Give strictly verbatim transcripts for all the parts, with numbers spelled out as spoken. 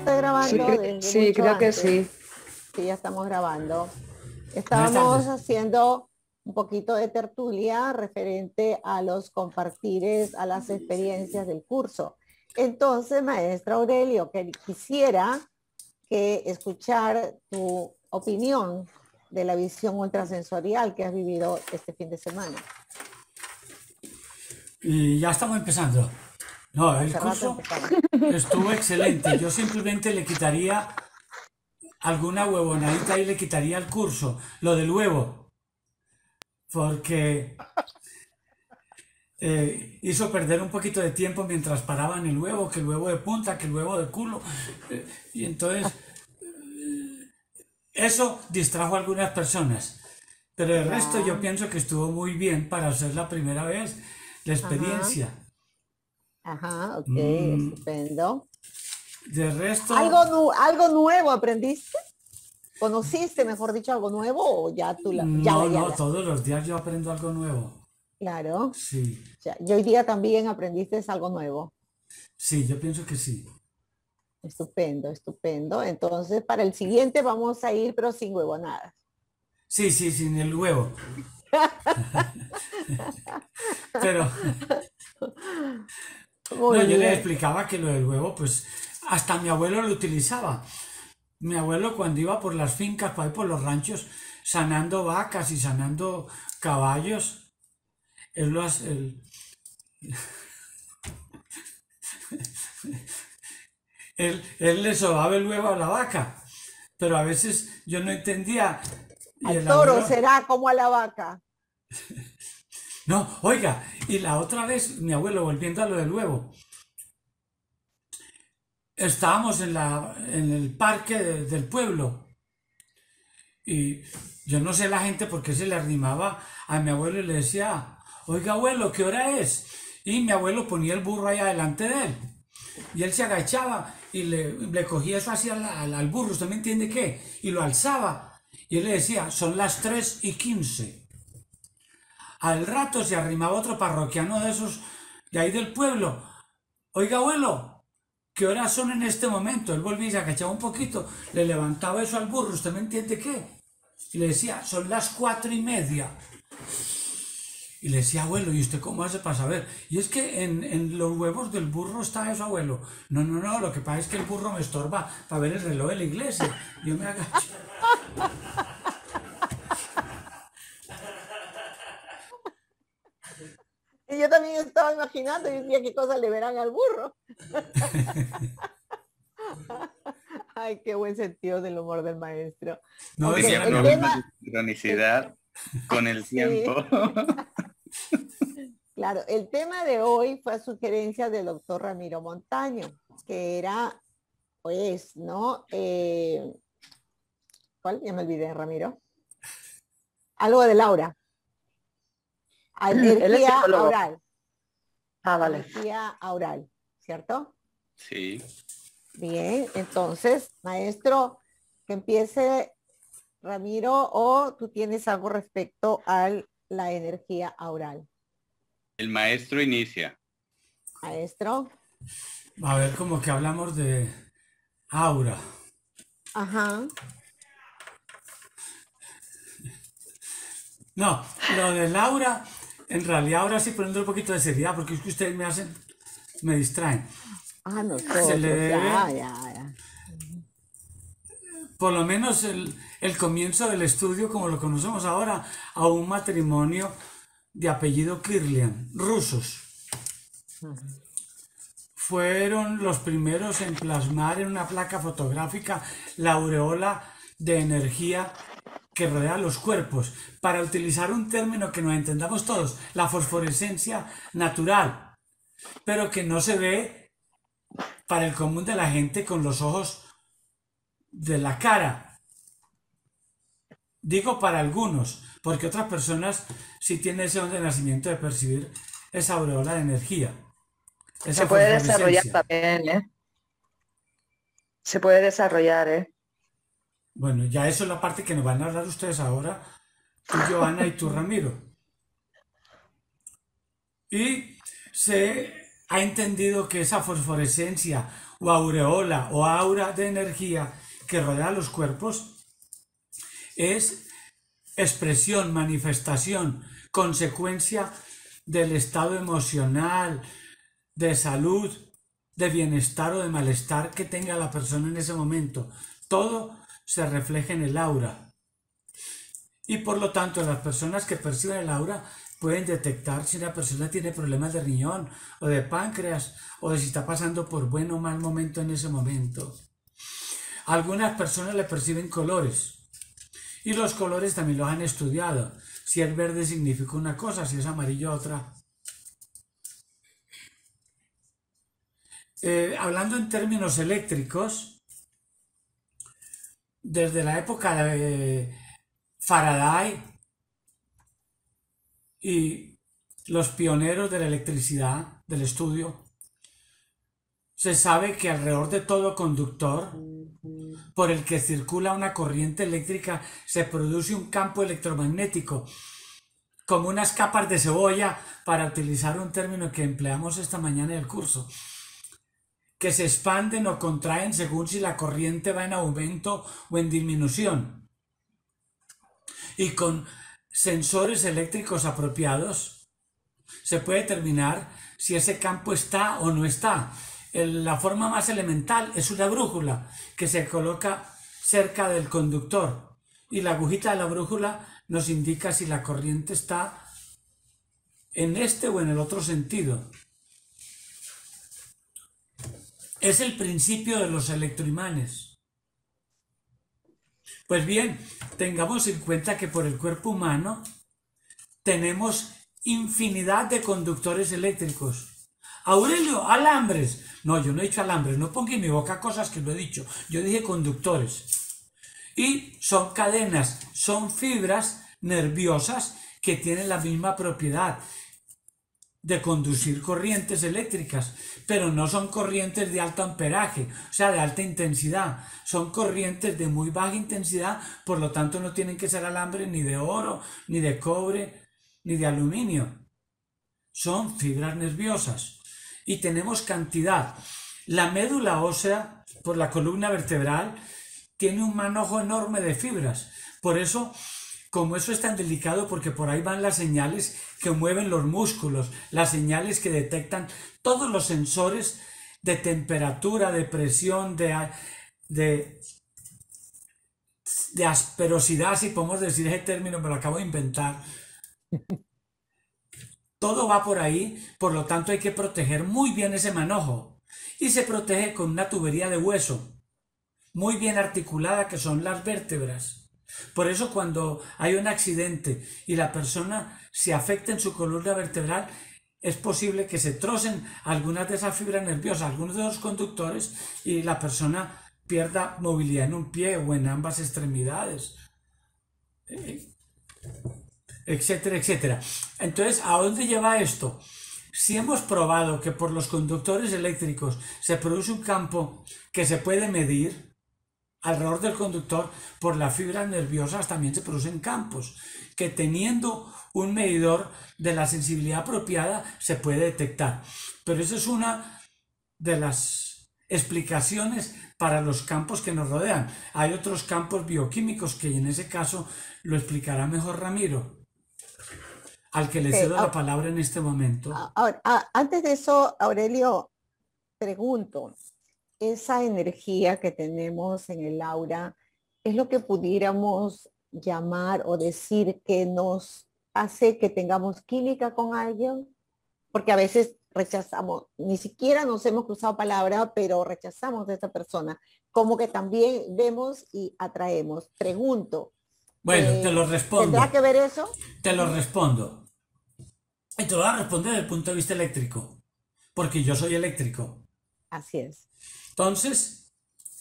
está Sí, grabando cre- desde sí, mucho creo que antes. sí. Sí, ya estamos grabando. Buenas Estábamos tardes. haciendo un poquito de tertulia referente a los compartires, a las experiencias del curso. Entonces, maestra Aurelio, que quisiera que escuchar tu opinión de la visión ultrasensorial que has vivido este fin de semana. Y ya estamos empezando. No, el Hace rato curso empezamos. estuvo excelente. Yo simplemente le quitaría alguna huevonadita y le quitaría el curso, lo del huevo, porque eh, hizo perder un poquito de tiempo mientras paraban el huevo, que el huevo de punta, que el huevo de culo. eh, y entonces eso distrajo a algunas personas. Pero el resto yo Ya. pienso que estuvo muy bien para ser la primera vez la Ajá, experiencia. ajá, ok, Mm, estupendo. de resto, ¿Algo, nu- algo nuevo aprendiste? ¿Conociste, mejor dicho, algo nuevo o ya tú la, ya la, no, ya no, la? todos los días yo aprendo algo nuevo. Claro. Sí, Ya, y hoy día también aprendiste algo nuevo. sí, yo pienso que sí. Estupendo, estupendo. Entonces, para el siguiente vamos a ir, pero sin huevonadas. Sí, sí, sin el huevo. Pero, no, Muy yo les bien. explicaba que lo del huevo, pues, hasta mi abuelo lo utilizaba. Mi abuelo cuando iba por las fincas, por ahí por los ranchos, sanando vacas y sanando caballos, él lo hace, él, él, él le sobaba el huevo a la vaca. Pero a veces yo no entendía y Al el toro abuelo, será como a la vaca. no, oiga, y la otra vez mi abuelo, volviendo a lo del huevo, estábamos en, la, en el parque de- del pueblo y yo no sé la gente por qué se le arrimaba a mi abuelo y le decía, oiga abuelo, ¿qué hora es? Y mi abuelo ponía el burro ahí adelante de él y él se agachaba y le, le cogía eso así al, al, al burro, ¿usted me entiende qué? Y lo alzaba y él le decía, son las tres y quince. Al rato se arrimaba otro parroquiano de esos de ahí del pueblo. Oiga, abuelo, ¿qué horas son en este momento? Él volvía y se agachaba un poquito, le levantaba eso al burro, ¿usted me entiende qué? Y le decía, son las cuatro y media. Y le decía, abuelo, ¿y usted cómo hace para saber? Y es que en, en los huevos del burro está eso, abuelo. No, no, no, lo que pasa es que el burro me estorba para ver el reloj de la iglesia. Yo me agacho. Y yo también estaba imaginando, y decía, ¿qué cosas le verán al burro? Ay, qué buen sentido del humor del maestro. No, Ok, ese Tenía era el mi... problemas tema, de el- sincronicidad con el tiempo. sí, claro, el tema de hoy fue a sugerencia del doctor Ramiro Montaño, que era, pues, ¿no? Eh, ¿cuál? Ya me olvidé, Ramiro. Algo de Laura. Él es Energía psicólogo. oral. Ah, vale. Energía oral, ¿cierto? Sí. Bien, entonces, maestro, que empiece Ramiro, o tú tienes algo respecto a la energía aural. El maestro inicia. Maestro. A ver, como que hablamos de aura. Ajá. No, lo de Laura, en realidad ahora sí poniendo un poquito de seriedad, porque es que ustedes me hacen, me distraen. Ah, Se le nosotros, ya, debe, ya, ya. por lo menos el, el comienzo del estudio, como lo conocemos ahora, a un matrimonio de apellido Kirlian, rusos. Fueron los primeros en plasmar en una placa fotográfica la aureola de energía que rodea los cuerpos, para utilizar un término que nos entendamos todos, la fosforescencia natural, pero que no se ve para el común de la gente con los ojos de la cara. Digo para algunos, porque otras personas sí tienen ese don de nacimiento de percibir esa aureola de energía, esa Se puede desarrollar fosforescencia. también, ¿eh? Se puede desarrollar, ¿eh? Bueno, ya eso es la parte que nos van a hablar ustedes ahora, tú, Joana, y tú, Ramiro. Y se ha entendido que esa fosforescencia o aureola o aura de energía que rodea los cuerpos es expresión, manifestación, consecuencia del estado emocional, de salud, de bienestar o de malestar que tenga la persona en ese momento. Todo se refleja en el aura. Y por lo tanto, las personas que perciben el aura pueden detectar si una persona tiene problemas de riñón o de páncreas o de si está pasando por buen o mal momento en ese momento. Algunas personas le perciben colores y los colores también los han estudiado. Si es verde significa una cosa, si es amarillo otra. Eh, hablando en términos eléctricos, desde la época de Faraday y los pioneros de la electricidad, del estudio, se sabe que alrededor de todo conductor por el que circula una corriente eléctrica se produce un campo electromagnético, como unas capas de cebolla, para utilizar un término que empleamos esta mañana en el curso, que se expanden o contraen según si la corriente va en aumento o en disminución. Y con sensores eléctricos apropiados se puede determinar si ese campo está o no está. La forma más elemental es una brújula que se coloca cerca del conductor y la agujita de la brújula nos indica si la corriente está en este o en el otro sentido. Es el principio de los electroimanes. Pues bien, tengamos en cuenta que por el cuerpo humano tenemos infinidad de conductores eléctricos. Aurelio, alambres. No, yo no he dicho alambres, no ponga en mi boca cosas que no he dicho. Yo dije conductores. Y son cadenas, son fibras nerviosas que tienen la misma propiedad de conducir corrientes eléctricas, pero no son corrientes de alto amperaje, o sea, de alta intensidad. Son corrientes de muy baja intensidad, por lo tanto no tienen que ser alambres ni de oro, ni de cobre, ni de aluminio. Son fibras nerviosas. Y tenemos cantidad. La médula ósea, por la columna vertebral, tiene un manojo enorme de fibras. Por eso, como eso es tan delicado, porque por ahí van las señales que mueven los músculos, las señales que detectan todos los sensores de temperatura, de presión, de, de, de asperosidad, si podemos decir ese término, me lo acabo de inventar. Todo va por ahí, por lo tanto hay que proteger muy bien ese manojo. Y se protege con una tubería de hueso, muy bien articulada, que son las vértebras. Por eso cuando hay un accidente y la persona se afecta en su columna vertebral, es posible que se trocen algunas de esas fibras nerviosas, algunos de los conductores, y la persona pierda movilidad en un pie o en ambas extremidades. Eh, etcétera, etcétera. Entonces, ¿a dónde lleva esto? Si hemos probado que por los conductores eléctricos se produce un campo que se puede medir alrededor del conductor, por las fibras nerviosas también se producen campos que, teniendo un medidor de la sensibilidad apropiada, se puede detectar. Pero esa es una de las explicaciones para los campos que nos rodean. Hay otros campos bioquímicos que en ese caso lo explicará mejor Ramiro, al que le cedo okay, la palabra en este momento. Ahora, antes de eso, Aurelio, pregunto, esa energía que tenemos en el aura es lo que pudiéramos llamar o decir que nos hace que tengamos química con alguien, porque a veces rechazamos, ni siquiera nos hemos cruzado palabra, pero rechazamos a esa persona, como que también vemos y atraemos. Pregunto. Bueno, eh, te lo respondo. ¿Tendrá que ver eso? Te lo respondo. Y te lo voy a responder desde el punto de vista eléctrico, porque yo soy eléctrico. Así es. Entonces,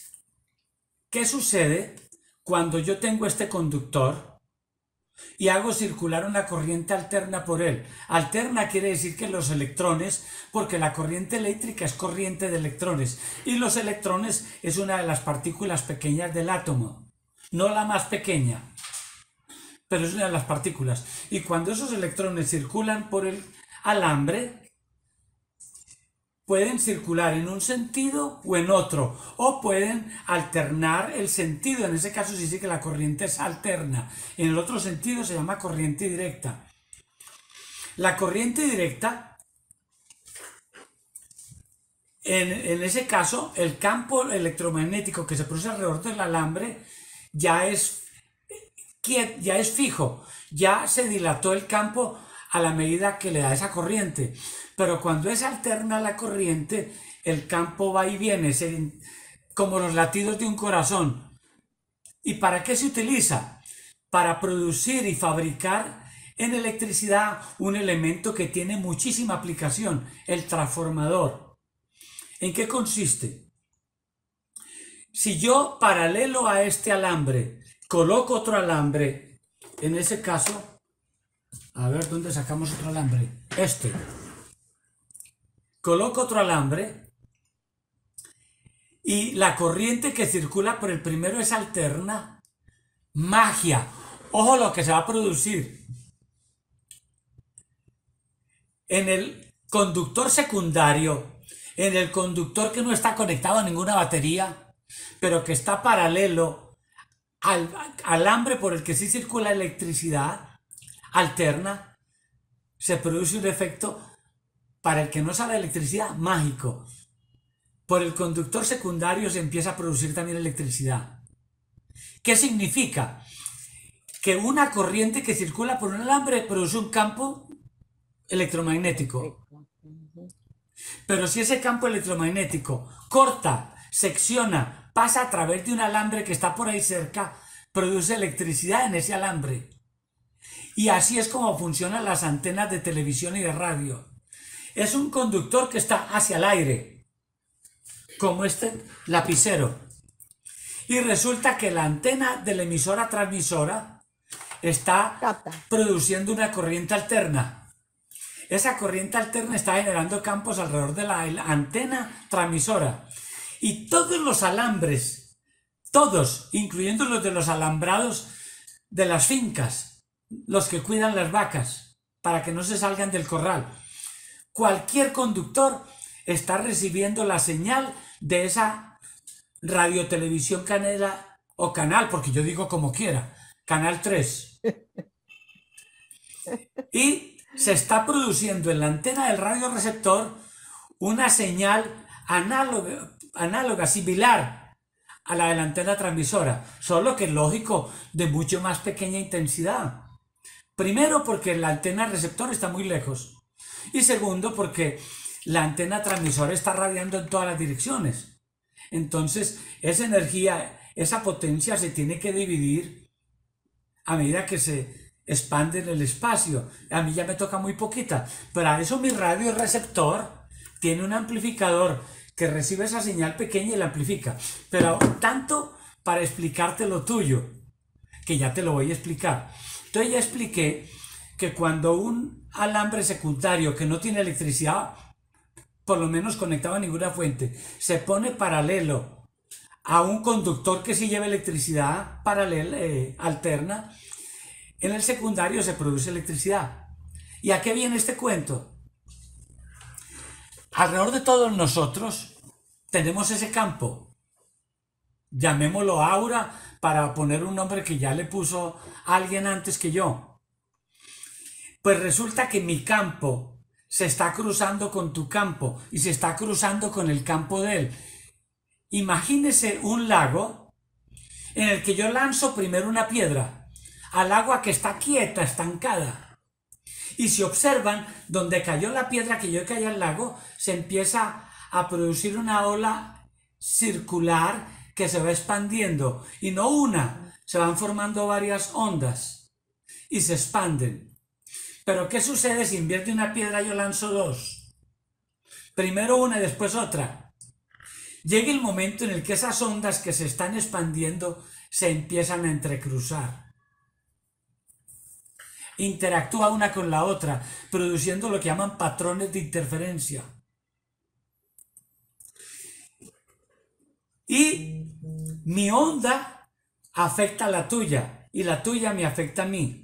¿qué sucede cuando yo tengo este conductor y hago circular una corriente alterna por él? Alterna quiere decir que los electrones, porque la corriente eléctrica es corriente de electrones, y los electrones es una de las partículas pequeñas del átomo, no la más pequeña, pero es una de las partículas. Y cuando esos electrones circulan por el alambre, pueden circular en un sentido o en otro, o pueden alternar el sentido. En ese caso se dice que la corriente es alterna. En el otro sentido se llama corriente directa. La corriente directa, en, en ese caso, el campo electromagnético que se produce alrededor del alambre ya es, ya es fijo, ya se dilató el campo a la medida que le da esa corriente. Pero cuando es alterna la corriente, el campo va y viene, se, como los latidos de un corazón. ¿Y para qué se utiliza? Para producir y fabricar en electricidad un elemento que tiene muchísima aplicación, el transformador. ¿En qué consiste? Si yo, paralelo a este alambre, coloco otro alambre, en ese caso, a ver dónde sacamos otro alambre, este. Coloco otro alambre y la corriente que circula por el primero es alterna. Magia. Ojo lo que se va a producir. En el conductor secundario, en el conductor que no está conectado a ninguna batería, pero que está paralelo al alambre por el que sí circula electricidad alterna, se produce un efecto para el que no sale electricidad mágico. Por el conductor secundario se empieza a producir también electricidad. ¿Qué significa? Que una corriente que circula por un alambre produce un campo electromagnético. Pero si ese campo electromagnético corta, secciona, pasa a través de un alambre que está por ahí cerca, produce electricidad en ese alambre. Y así es como funcionan las antenas de televisión y de radio. Es un conductor que está hacia el aire, como este lapicero. Y resulta que la antena de la emisora transmisora está Capta. produciendo una corriente alterna. Esa corriente alterna está generando campos alrededor de la antena transmisora. Y todos los alambres, todos, incluyendo los de los alambrados de las fincas, los que cuidan las vacas, para que no se salgan del corral, cualquier conductor está recibiendo la señal de esa radiotelevisión canela o canal, porque yo digo como quiera, canal tres. Y se está produciendo en la antena del radioreceptor una señal análoga, análoga, similar a la de la antena transmisora, solo que lógico, de mucho más pequeña intensidad. Primero porque la antena receptor está muy lejos. Y segundo, porque la antena transmisora está radiando en todas las direcciones. Entonces, esa energía, esa potencia se tiene que dividir a medida que se expande en el espacio. A mí ya me toca muy poquita. Para eso mi radio receptor tiene un amplificador que recibe esa señal pequeña y la amplifica. Pero tanto para explicarte lo tuyo, que ya te lo voy a explicar. Entonces ya expliqué que cuando un alambre secundario que no tiene electricidad, por lo menos conectado a ninguna fuente, se pone paralelo a un conductor que sí lleva electricidad paralela, eh, alterna, en el secundario se produce electricidad. ¿Y a qué viene este cuento? Alrededor de todos nosotros tenemos ese campo. Llamémoslo aura para poner un nombre que ya le puso alguien antes que yo. Pues resulta que mi campo se está cruzando con tu campo y se está cruzando con el campo de él. Imagínese un lago en el que yo lanzo primero una piedra al agua que está quieta, estancada. Y si observan, donde cayó la piedra que yo caí al lago, se empieza a producir una ola circular que se va expandiendo. Y no una, se van formando varias ondas y se expanden. Pero ¿qué sucede si en vez de una piedra yo lanzo dos? Primero una y después otra. Llega el momento en el que esas ondas que se están expandiendo se empiezan a entrecruzar. Interactúa una con la otra, produciendo lo que llaman patrones de interferencia. Y mi onda afecta a la tuya y la tuya me afecta a mí.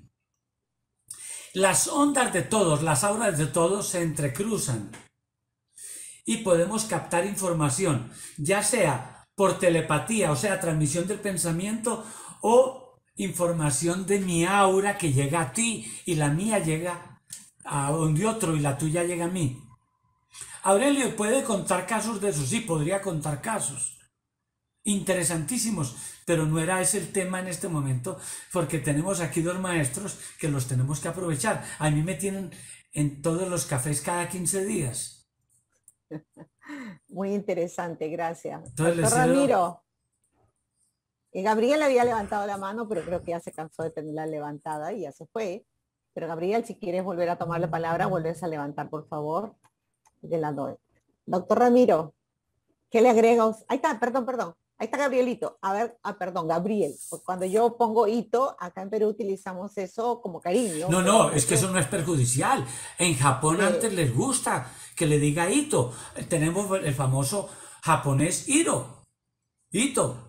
Las ondas de todos, las auras de todos se entrecruzan. y podemos captar información, ya sea por telepatía, o sea, transmisión del pensamiento, o información de mi aura que llega a ti y la mía llega a donde otro y la tuya llega a mí. Aurelio, ¿puede contar casos de eso? Sí, podría contar casos interesantísimos, pero no era ese el tema en este momento, porque tenemos aquí dos maestros que los tenemos que aprovechar. A mí me tienen en todos los cafés cada quince días. Muy interesante, gracias. Entonces les Doctor cedo... Ramiro, y Gabriel había levantado la mano, pero creo que ya se cansó de tenerla levantada y ya se fue. Pero Gabriel, si quieres volver a tomar la palabra, vuelves a levantar, por favor. De la doy. Doctor Ramiro, ¿qué le agrega? Ahí está, perdón, perdón. Ahí está Gabrielito. A ver, ah, perdón, Gabriel. Cuando yo pongo hito, acá en Perú utilizamos eso como cariño. No, no, es que eso no es perjudicial. En Japón Sí. antes les gusta que le diga hito. Tenemos el famoso japonés hiro. Hito.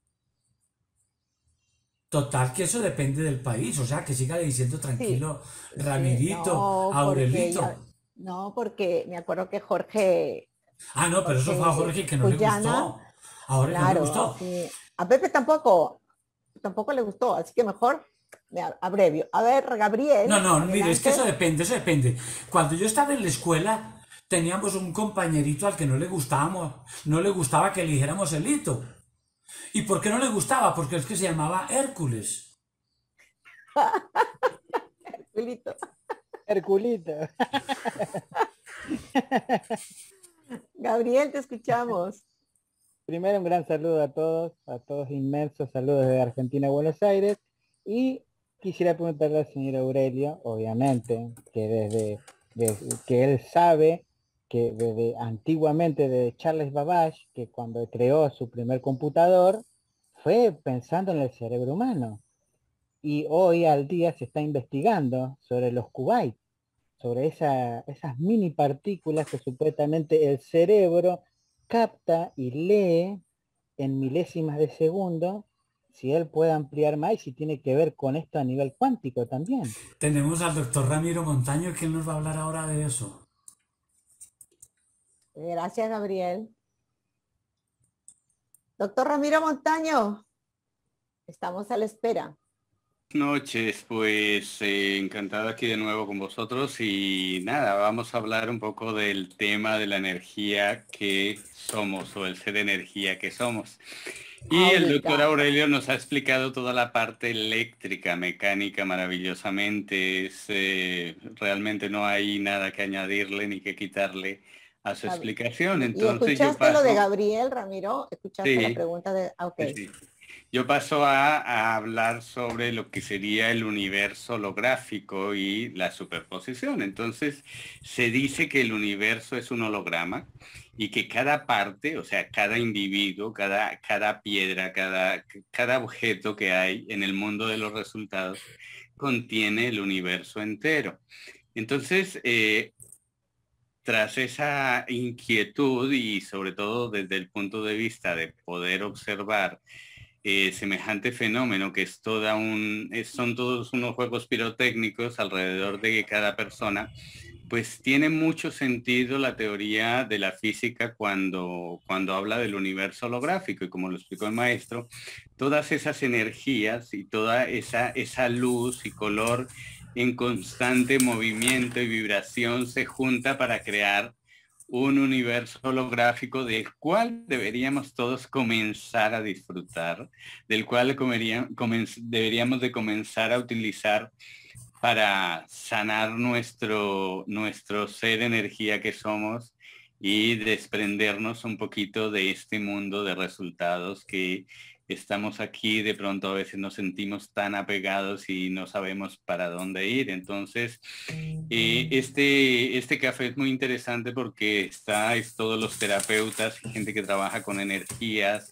Total, que eso depende del país. O sea, que siga diciendo tranquilo, Sí, Ramirito, no, porque Aurelito. ya- no, porque me acuerdo que Jorge, Ah, no, pero eso fue a Jorge Jorge que no le Puyana, gustó. Ahora no le claro, gustó. sí. A Pepe tampoco, tampoco le gustó, así que mejor me a- abrevio. A ver, Gabriel, No, no, mire, es que eso adelante. depende, eso depende. Cuando yo estaba en la escuela, teníamos un compañerito al que no le gustábamos, no le gustaba que eligiéramos el hito. ¿Y por qué no le gustaba? Porque es que se llamaba Hércules. Julito. Herculito. Gabriel, te escuchamos. Primero un gran saludo a todos, a todos inmensos saludos desde Argentina a Buenos Aires. Y quisiera preguntarle al señor Aurelio, obviamente, que desde, desde que él sabe que desde antiguamente de Charles Babbage, que cuando creó su primer computador, fue pensando en el cerebro humano. Y hoy al día se está investigando sobre los qubits, sobre esa, esas mini partículas que supuestamente el cerebro capta y lee en milésimas de segundo, si él puede ampliar más y si tiene que ver con esto a nivel cuántico también. Tenemos al doctor Ramiro Montaño, que él nos va a hablar ahora de eso. Gracias, Gabriel. Doctor Ramiro Montaño, estamos a la espera. Buenas noches, pues eh, encantado aquí de nuevo con vosotros y nada, vamos a hablar un poco del tema de la energía que somos o el ser energía que somos. Y el doctor Aurelio nos ha explicado toda la parte eléctrica, mecánica maravillosamente. Es, eh, realmente no hay nada que añadirle ni que quitarle a su explicación. Entonces, ¿Y escuchaste yo paso... lo de Gabriel, Ramiro? ¿Escuchaste sí, la pregunta de...? Ah, ok. sí, sí. Yo paso a, a hablar sobre lo que sería el universo holográfico y la superposición. Entonces, se dice que el universo es un holograma y que cada parte, o sea, cada individuo, cada, cada piedra, cada, cada objeto que hay en el mundo de los resultados contiene el universo entero. Entonces, eh, tras esa inquietud y sobre todo desde el punto de vista de poder observar Eh, semejante fenómeno que es toda un, es, son todos unos juegos pirotécnicos alrededor de cada persona, pues tiene mucho sentido la teoría de la física cuando, cuando habla del universo holográfico y como lo explicó el maestro, todas esas energías y toda esa, esa luz y color en constante movimiento y vibración se junta para crear un universo holográfico del cual deberíamos todos comenzar a disfrutar, del cual comería, comen, deberíamos de comenzar a utilizar para sanar nuestro, nuestro ser energía que somos y desprendernos un poquito de este mundo de resultados que estamos aquí, de pronto a veces nos sentimos tan apegados y no sabemos para dónde ir. Entonces, eh, este, este café es muy interesante porque está, es todos los terapeutas, gente que trabaja con energías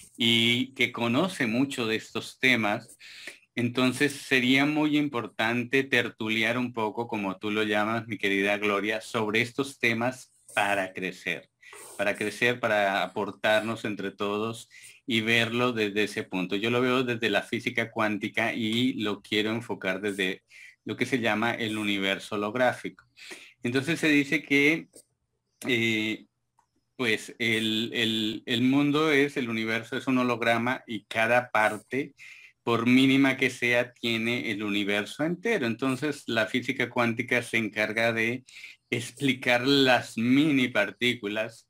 y que conoce mucho de estos temas. Entonces, sería muy importante tertuliar un poco, como tú lo llamas, mi querida Gloria, sobre estos temas para crecer, para crecer, para aportarnos entre todos y verlo desde ese punto. Yo lo veo desde la física cuántica y lo quiero enfocar desde lo que se llama el universo holográfico. Entonces se dice que eh, pues el, el, el mundo es, el universo es un holograma y cada parte, por mínima que sea, tiene el universo entero. Entonces la física cuántica se encarga de explicar las mini partículas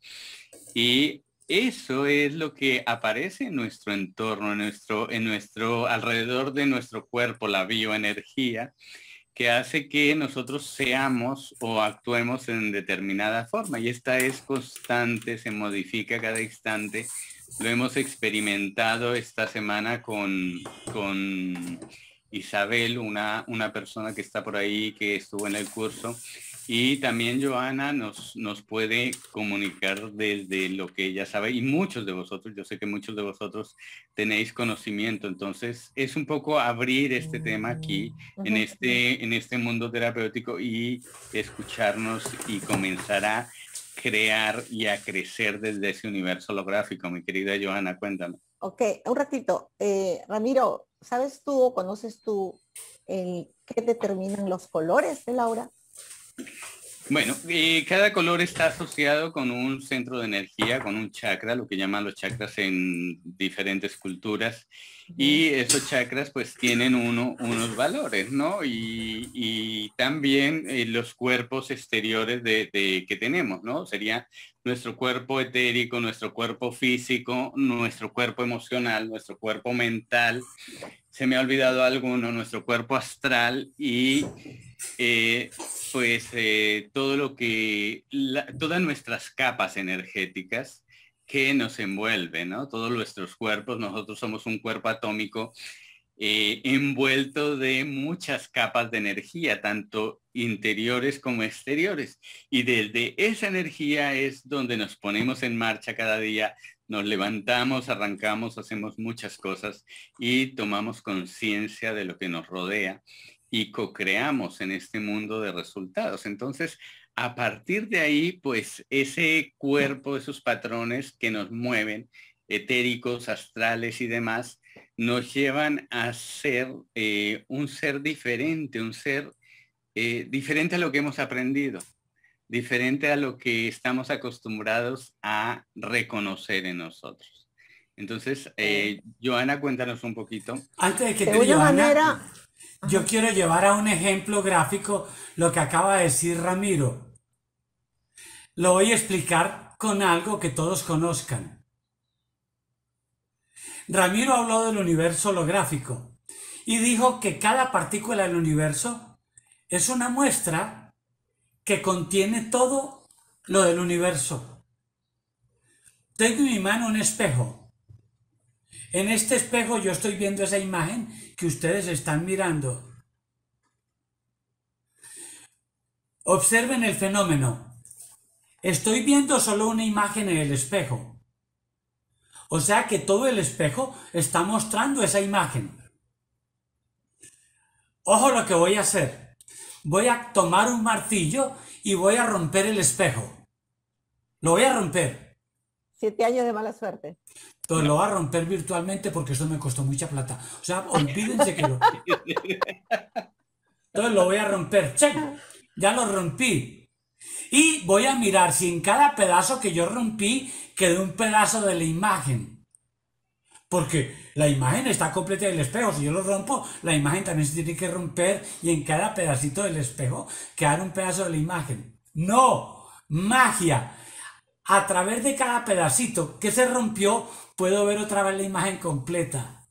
y eso es lo que aparece en nuestro entorno, en nuestro, en nuestro, alrededor de nuestro cuerpo, la bioenergía, que hace que nosotros seamos o actuemos en determinada forma. Y esta es constante, se modifica cada instante. Lo hemos experimentado esta semana con, con Isabel, una, una persona que está por ahí, que estuvo en el curso. Y también Joana nos, nos puede comunicar desde lo que ella sabe. Y muchos de vosotros, yo sé que muchos de vosotros tenéis conocimiento. Entonces es un poco abrir este tema aquí, en este, en este mundo terapéutico y escucharnos y comenzar a crear y a crecer desde ese universo holográfico. Mi querida Joana, cuéntame. Ok, un ratito. Eh, Ramiro, ¿sabes tú o conoces tú el qué determinan los colores del aura? Bueno, eh, cada color está asociado con un centro de energía, con un chakra, lo que llaman los chakras en diferentes culturas. Y esos chakras pues tienen uno, unos valores, ¿no? Y, y también eh, los cuerpos exteriores de, de, que tenemos, ¿no? Sería nuestro cuerpo etérico, nuestro cuerpo físico, nuestro cuerpo emocional, nuestro cuerpo mental. Se me ha olvidado alguno, nuestro cuerpo astral y eh, pues eh, todo lo que, la, todas nuestras capas energéticas que nos envuelven, ¿no? Todos nuestros cuerpos, nosotros somos un cuerpo atómico eh, envuelto de muchas capas de energía, tanto interiores como exteriores. Y desde esa energía es donde nos ponemos en marcha cada día, nos levantamos, arrancamos, hacemos muchas cosas y tomamos conciencia de lo que nos rodea y co-creamos en este mundo de resultados. Entonces, a partir de ahí, pues ese cuerpo, esos patrones que nos mueven, etéricos, astrales y demás, nos llevan a ser eh, un ser diferente, un ser eh, diferente a lo que hemos aprendido, diferente a lo que estamos acostumbrados a reconocer en nosotros. Entonces, eh, Joana, cuéntanos un poquito. Antes de que de te una Joana, manera... yo Ajá. quiero llevar a un ejemplo gráfico lo que acaba de decir Ramiro. Lo voy a explicar con algo que todos conozcan. Ramiro habló del universo holográfico y dijo que cada partícula del universo es una muestra que contiene todo lo del universo. Tengo en mi mano un espejo. En este espejo yo estoy viendo esa imagen que ustedes están mirando. Observen el fenómeno. Estoy viendo solo una imagen en el espejo. O sea que todo el espejo está mostrando esa imagen. Ojo lo que voy a hacer. Voy a tomar un martillo y voy a romper el espejo. Lo voy a romper. Siete años de mala suerte. Entonces lo voy a romper virtualmente porque eso me costó mucha plata. O sea, olvídense que lo... Entonces lo voy a romper. ¡Check! Ya lo rompí. Y voy a mirar si en cada pedazo que yo rompí quedó un pedazo de la imagen. Porque la imagen está completa del espejo. Si yo lo rompo, la imagen también se tiene que romper y en cada pedacito del espejo quedar un pedazo de la imagen. ¡No! ¡Magia! A través de cada pedacito que se rompió, puedo ver otra vez la imagen completa.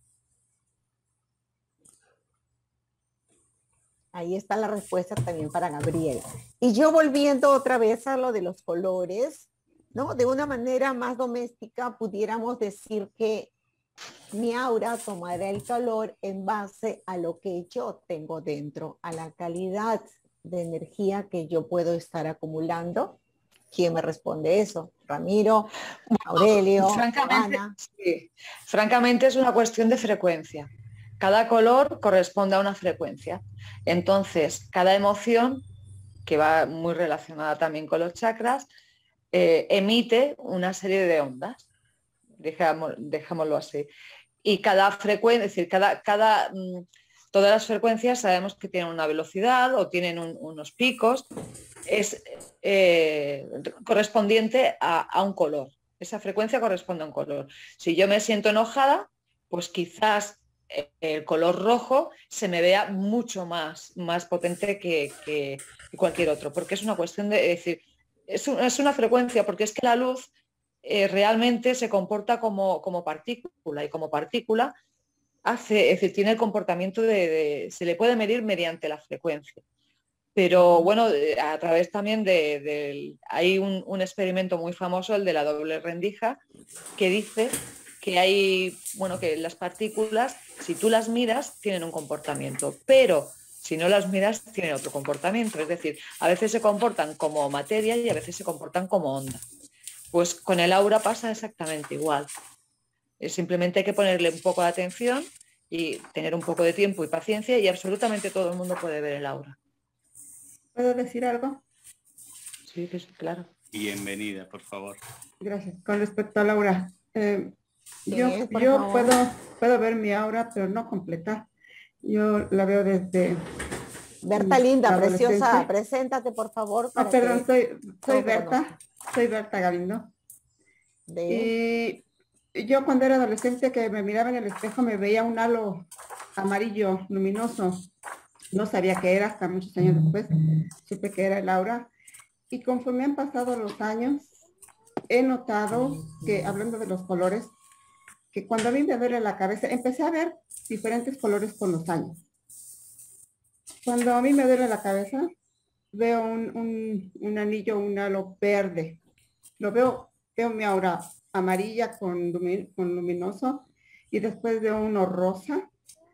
Ahí está la respuesta también para Gabriel. Y yo volviendo otra vez a lo de los colores, ¿no? De una manera más doméstica pudiéramos decir que mi aura tomará el color en base a lo que yo tengo dentro, a la calidad de energía que yo puedo estar acumulando. ¿Quién me responde eso? Ramiro, Aurelio, francamente, Ana. Sí. Francamente es una cuestión de frecuencia. Cada color corresponde a una frecuencia. Entonces, cada emoción, que va muy relacionada también con los chakras, eh, emite una serie de ondas. Dejamos, dejámoslo así. Y cada frecuencia, es decir, cada, cada, todas las frecuencias sabemos que tienen una velocidad o tienen un, unos picos, es eh, correspondiente a, a un color. Esa frecuencia corresponde a un color. Si yo me siento enojada, pues quizás el color rojo se me vea mucho más, más potente que, que, que cualquier otro, porque es una cuestión de, de decir, es, un, es una frecuencia, porque es que la luz eh, realmente se comporta como, como partícula, y como partícula hace, es decir, tiene el comportamiento de, de, se le puede medir mediante la frecuencia. Pero bueno, a través también de, de hay un, un experimento muy famoso, el de la doble rendija, que dice que hay, bueno, que las partículas, si tú las miras, tienen un comportamiento, pero si no las miras, tienen otro comportamiento. Es decir, a veces se comportan como materia y a veces se comportan como onda. Pues con el aura pasa exactamente igual. Es simplemente hay que ponerle un poco de atención y tener un poco de tiempo y paciencia, y absolutamente todo el mundo puede ver el aura. ¿Puedo decir algo? Sí, sí, claro. Bienvenida, por favor. Gracias. Con respecto a Laura, eh, Sí, yo, por yo favor. puedo, puedo ver mi aura, pero no completa. Yo la veo desde... Berta mm, linda, la preciosa, adolescencia. preséntate por favor. No, para perdón, que soy, soy todos Berta, conozcan. soy Berta Galindo. De... Y yo cuando era adolescente, que me miraba en el espejo, me veía un halo amarillo luminoso. No sabía qué era, hasta muchos años después supe que era el aura. Y conforme han pasado los años, he notado que, hablando de los colores, que cuando a mí me duele la cabeza, empecé a ver diferentes colores con los años. Cuando a mí me duele la cabeza, veo un, un, un anillo, un halo verde. Lo veo, veo mi aura amarilla con, lumi, con luminoso, y después veo uno rosa,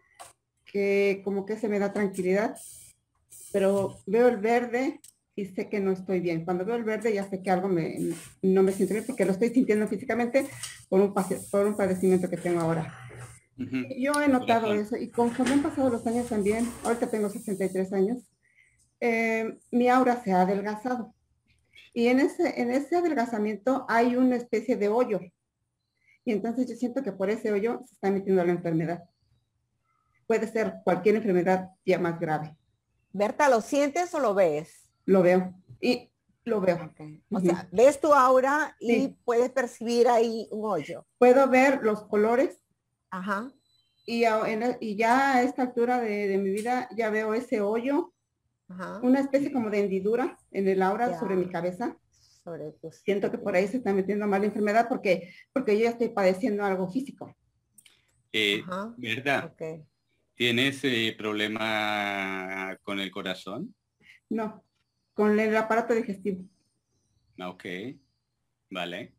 que como que se me da tranquilidad, pero veo el verde y sé que no estoy bien. Cuando veo el verde ya sé que algo me, no me siento bien, porque lo estoy sintiendo físicamente por un, por un padecimiento que tengo ahora. Uh-huh. Yo he notado Corazón. Eso, y conforme han pasado los años también, ahorita tengo sesenta y tres años, eh, mi aura se ha adelgazado. Y en ese, en ese adelgazamiento hay una especie de hoyo. Y entonces yo siento que por ese hoyo se está metiendo la enfermedad. Puede ser cualquier enfermedad ya más grave. Berta, ¿lo sientes o lo ves? Lo veo. Y lo veo. Okay. O uh-huh. sea, ves tu aura y sí. puedes percibir ahí un hoyo. Puedo ver los colores. Ajá. Y, en, y ya a esta altura de, de mi vida ya veo ese hoyo. Ajá. Una especie como de hendidura en el aura ya. sobre mi cabeza. Sobre tus... Siento que por ahí se está metiendo mal la enfermedad porque, porque yo ya estoy padeciendo algo físico. Eh, ¿Verdad? Okay. ¿Tienes eh, problema con el corazón? No, con el aparato digestivo. Ok, vale.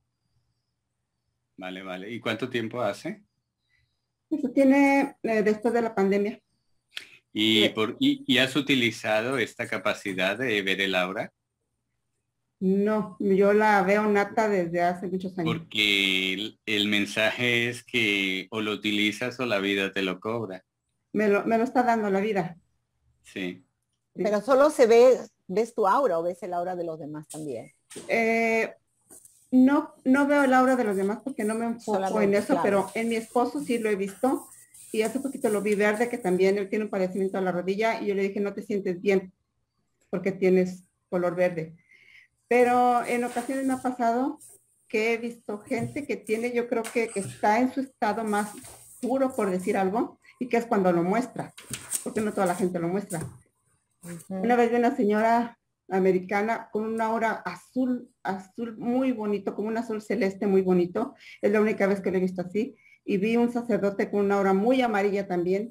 Vale, vale. ¿Y cuánto tiempo hace? Eso tiene eh, después de la pandemia. ¿Y, por, y, ¿Y has utilizado esta capacidad de ver el aura? No, yo la veo nata desde hace muchos años. Porque el, el mensaje es que o lo utilizas o la vida te lo cobra. Me lo, me lo está dando la vida. Sí. Pero solo se ve, ¿ves tu aura o ves el aura de los demás también? Eh, no, no veo el aura de los demás porque no me enfoco Solamente, en eso, claro. Pero en mi esposo sí lo he visto. Y hace poquito lo vi verde, que también él tiene un padecimiento a la rodilla, y yo le dije, no te sientes bien porque tienes color verde. Pero en ocasiones me ha pasado que he visto gente que tiene, yo creo que, que está en su estado más puro, por decir algo, y que es cuando lo muestra, porque no toda la gente lo muestra. Uh-huh. Una vez vi una señora americana con una aura azul, azul muy bonito, como un azul celeste muy bonito, es la única vez que lo he visto así, y vi un sacerdote con una aura muy amarilla también,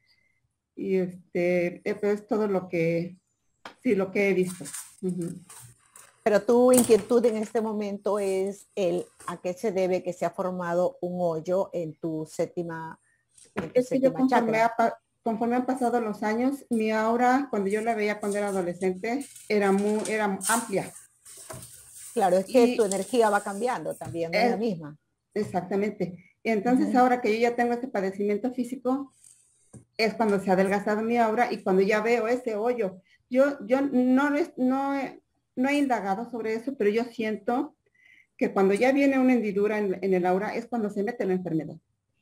y este, es todo lo que, sí, lo que he visto. Uh-huh. Pero tu inquietud en este momento es el a qué se debe que se ha formado un hoyo en tu séptima, en tu es que séptima yo conforme, chakra. ha, conforme han pasado los años, mi aura, cuando yo la veía cuando era adolescente, era muy, era amplia. Claro, es que y tu energía va cambiando también, no es, es la misma. Exactamente. Y entonces uh-huh. ahora que yo ya tengo este padecimiento físico, es cuando se ha adelgazado mi aura y cuando ya veo ese hoyo. Yo, yo no, no, no he indagado sobre eso, pero yo siento que cuando ya viene una hendidura en, en el aura es cuando se mete la enfermedad.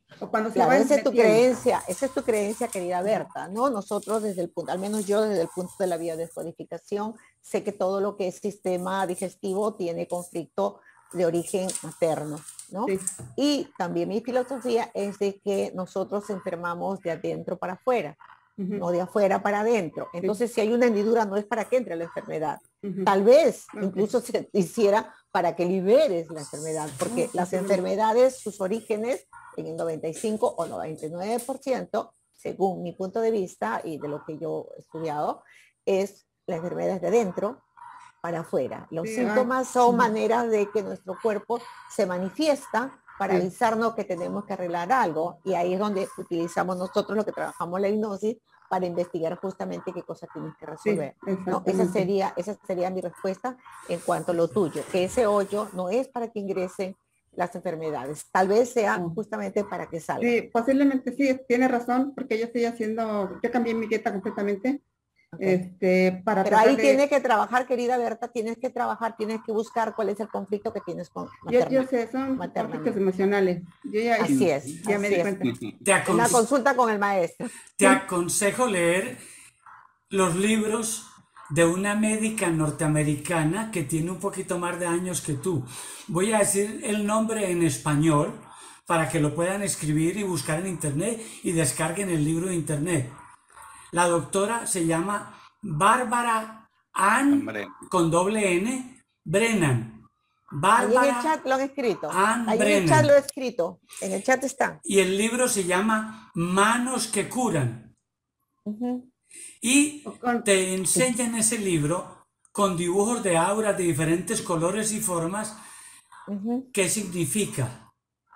O cuando se Claro, va esa es tu metiendo. creencia, esa es tu creencia, querida Berta, ¿no? Nosotros desde el punto, al menos yo desde el punto de la biodescodificación, sé que todo lo que es sistema digestivo tiene conflicto de origen materno, ¿no? Sí. Y también mi filosofía es de que nosotros enfermamos de adentro para afuera, Ujú. no de afuera para adentro. Entonces, si hay una hendidura, no es para que entre la enfermedad. Ujú. Tal vez Ok. incluso se hiciera para que liberes la enfermedad, porque Ah, las posiblemente. enfermedades, sus orígenes, en el noventa y cinco o noventa y nueve por ciento, según mi punto de vista y de lo que yo he estudiado, es la enfermedad es de dentro para afuera. Los Sí, síntomas ah, son ujú. maneras de que nuestro cuerpo se manifiesta para Sí. avisarnos que tenemos que arreglar algo, y ahí es donde utilizamos nosotros lo que trabajamos la hipnosis para investigar justamente qué cosas tienes que Sí, resolver. ¿No? Esa exactamente. sería, esa sería mi respuesta en cuanto a lo tuyo, que ese hoyo no es para que ingresen las enfermedades, tal vez sea Oh. justamente para que salgan. Sí, posiblemente sí, tiene razón, porque yo estoy haciendo, yo cambié mi dieta completamente, Ok. este, para Pero tratar ahí de, tienes que trabajar, querida Berta, tienes que trabajar, tienes que buscar cuál es el conflicto que tienes con yo, materna, yo sé, son conflictos maternamente. emocionales. Yo ya, Así es, ya me así di es. cuenta. Te, Una acon- consulta con el maestro. te aconsejo leer los libros de una médica norteamericana que tiene un poquito más de años que tú. Voy a decir el nombre en español para que lo puedan escribir y buscar en internet y descarguen el libro de internet. La doctora se llama Bárbara Ann, Hombre. con doble N, Brennan. Ahí en el Bárbara chat lo han escrito. Ann Ahí en el chat Brennan. lo he escrito. En el chat está. Y el libro se llama Manos que curan. Ujú. Y O con- te enseña en ese libro, con dibujos de auras de diferentes colores y formas, Ujú. qué significa.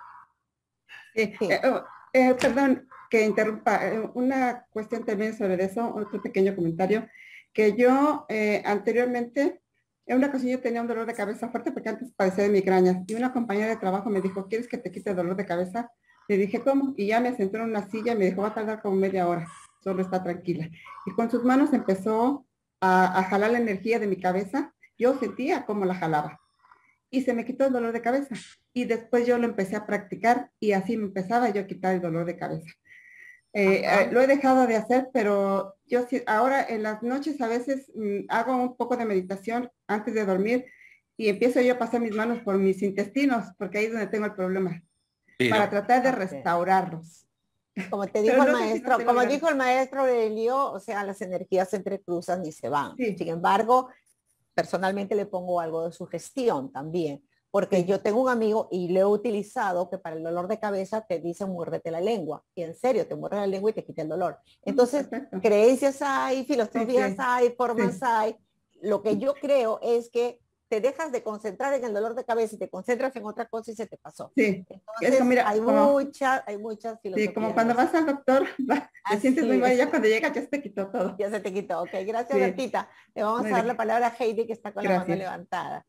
sí, Sí. eh, oh, eh, perdón que interrumpa, eh, una cuestión también sobre eso, otro pequeño comentario, que yo eh, anteriormente, en una ocasión yo tenía un dolor de cabeza fuerte porque antes padecía de migrañas y una compañera de trabajo me dijo, ¿quieres que te quite el dolor de cabeza? Le dije, ¿cómo? Y ya me sentó en una silla y me dijo, va a tardar como media hora, solo está tranquila. Y con sus manos empezó a, a jalar la energía de mi cabeza, yo sentía cómo la jalaba y se me quitó el dolor de cabeza. Y después yo lo empecé a practicar y así me empezaba yo a quitar el dolor de cabeza. Eh, Ajá. eh, lo he dejado de hacer, pero yo sí, ahora en las noches a veces mm, hago un poco de meditación antes de dormir y empiezo yo a pasar mis manos por mis intestinos, porque ahí es donde tengo el problema, para Pero, tratar de Ok. restaurarlos. Como te Pero dijo el no sé si lo maestro, estoy como logrando. dijo el maestro Aurelio, o sea, las energías se entrecruzan y se van. Sí. Sin embargo, personalmente le pongo algo de sugestión también, porque Sí. yo tengo un amigo y lo he utilizado que para el dolor de cabeza te dice muérdete la lengua, y en serio te muerde la lengua y te quita el dolor. Entonces, Perfecto. creencias hay, filosofías Sí, sí. hay, formas Sí. hay. Lo que yo creo es que te dejas de concentrar en el dolor de cabeza y te concentras en otra cosa y se te pasó. Sí. Es Entonces, como, mira, hay como, muchas, hay muchas sí, filosofías como de cuando eso. vas al doctor, va, te sientes muy Así mal y es. ya cuando llegas ya se te quitó todo. Ya se te quitó. Ok, gracias, Sí. Bertita. Le vamos Muy a dar bien. la palabra a Heidi, que está con la mano Gracias. levantada.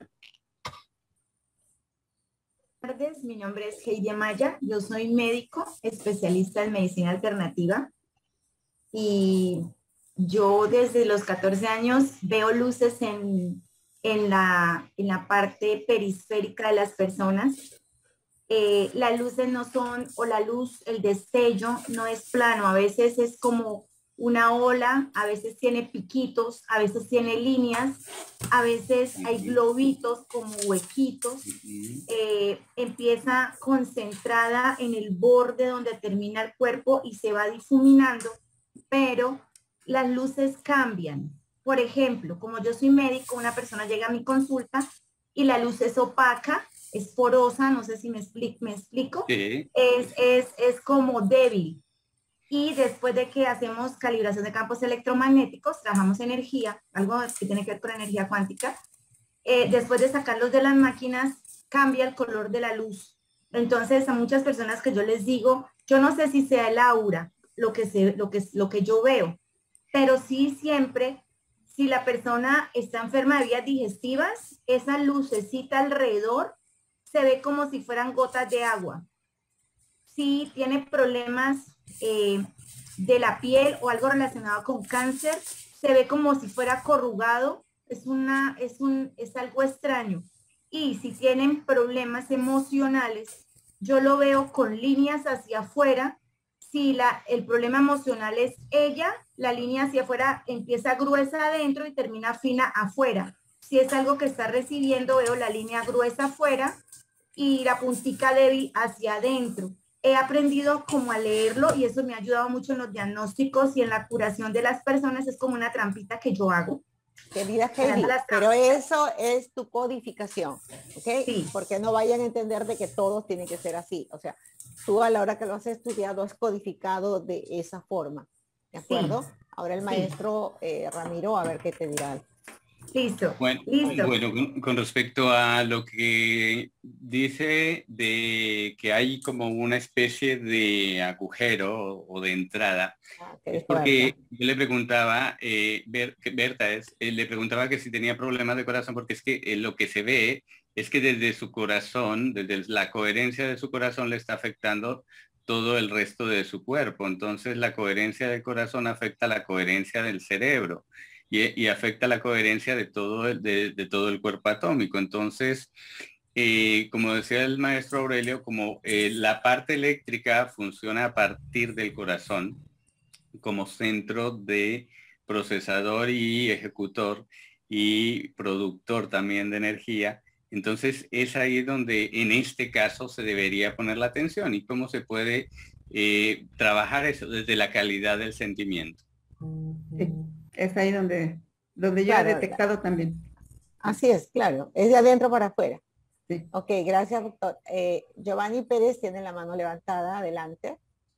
Buenas tardes, mi nombre es Heidi Amaya, yo soy médico especialista en medicina alternativa y yo desde los catorce años veo luces en, en, la, en la parte periférica de las personas. Eh, las luces no son, o la luz, el destello no es plano, a veces es como una ola, a veces tiene piquitos, a veces tiene líneas, a veces hay globitos como huequitos, eh, empieza concentrada en el borde donde termina el cuerpo y se va difuminando, pero las luces cambian. Por ejemplo, como yo soy médico, una persona llega a mi consulta y la luz es opaca, es porosa, no sé si me explico, me explico. sí. Es, es, es como débil. Y después de que hacemos calibración de campos electromagnéticos, trabajamos energía, algo que tiene que ver con energía cuántica, eh, después de sacarlos de las máquinas, cambia el color de la luz. Entonces, a muchas personas que yo les digo, yo no sé si sea el aura, lo que, se, lo que, lo que yo veo, pero sí siempre, si la persona está enferma de vías digestivas, esa lucecita alrededor se ve como si fueran gotas de agua. Si tiene problemas eh, de la piel o algo relacionado con cáncer, se ve como si fuera corrugado, es, una, es, un, es algo extraño. Y si tienen problemas emocionales, yo lo veo con líneas hacia afuera. Si la, el problema emocional es ella, la línea hacia afuera empieza gruesa adentro y termina fina afuera. Si es algo que está recibiendo, veo la línea gruesa afuera y la puntica débil hacia adentro. He aprendido como a leerlo y eso me ha ayudado mucho en los diagnósticos y en la curación de las personas. Es como una trampita que yo hago. Querida Heidi, pero eso es tu codificación, ¿ok? Sí. Porque no vayan a entender de que todos tienen que ser así. O sea, tú a la hora que lo has estudiado has codificado de esa forma, ¿de acuerdo? Sí. Ahora el maestro eh, Ramiro, a ver qué te dirá. Listo. Bueno, Listo. bueno con, con respecto a lo que dice de que hay como una especie de agujero o de entrada, Ah, es porque yo le preguntaba, eh, Berta es, eh, le preguntaba que si tenía problemas de corazón, porque es que eh, lo que se ve es que desde su corazón, desde la coherencia de su corazón le está afectando todo el resto de su cuerpo. Entonces la coherencia del corazón afecta la coherencia del cerebro. Y, y afecta la coherencia de todo el, de, de todo el cuerpo atómico. Entonces, eh, como decía el maestro Aurelio, como eh, la parte eléctrica funciona a partir del corazón como centro de procesador y ejecutor y productor también de energía, entonces es ahí donde en este caso se debería poner la atención y cómo se puede eh, trabajar eso desde la calidad del sentimiento. Sí. Es ahí donde, donde yo claro, he detectado también. Así es, claro. Es de adentro para afuera. Sí. Ok, gracias, doctor. Eh, Giovanni Pérez tiene la mano levantada. Adelante.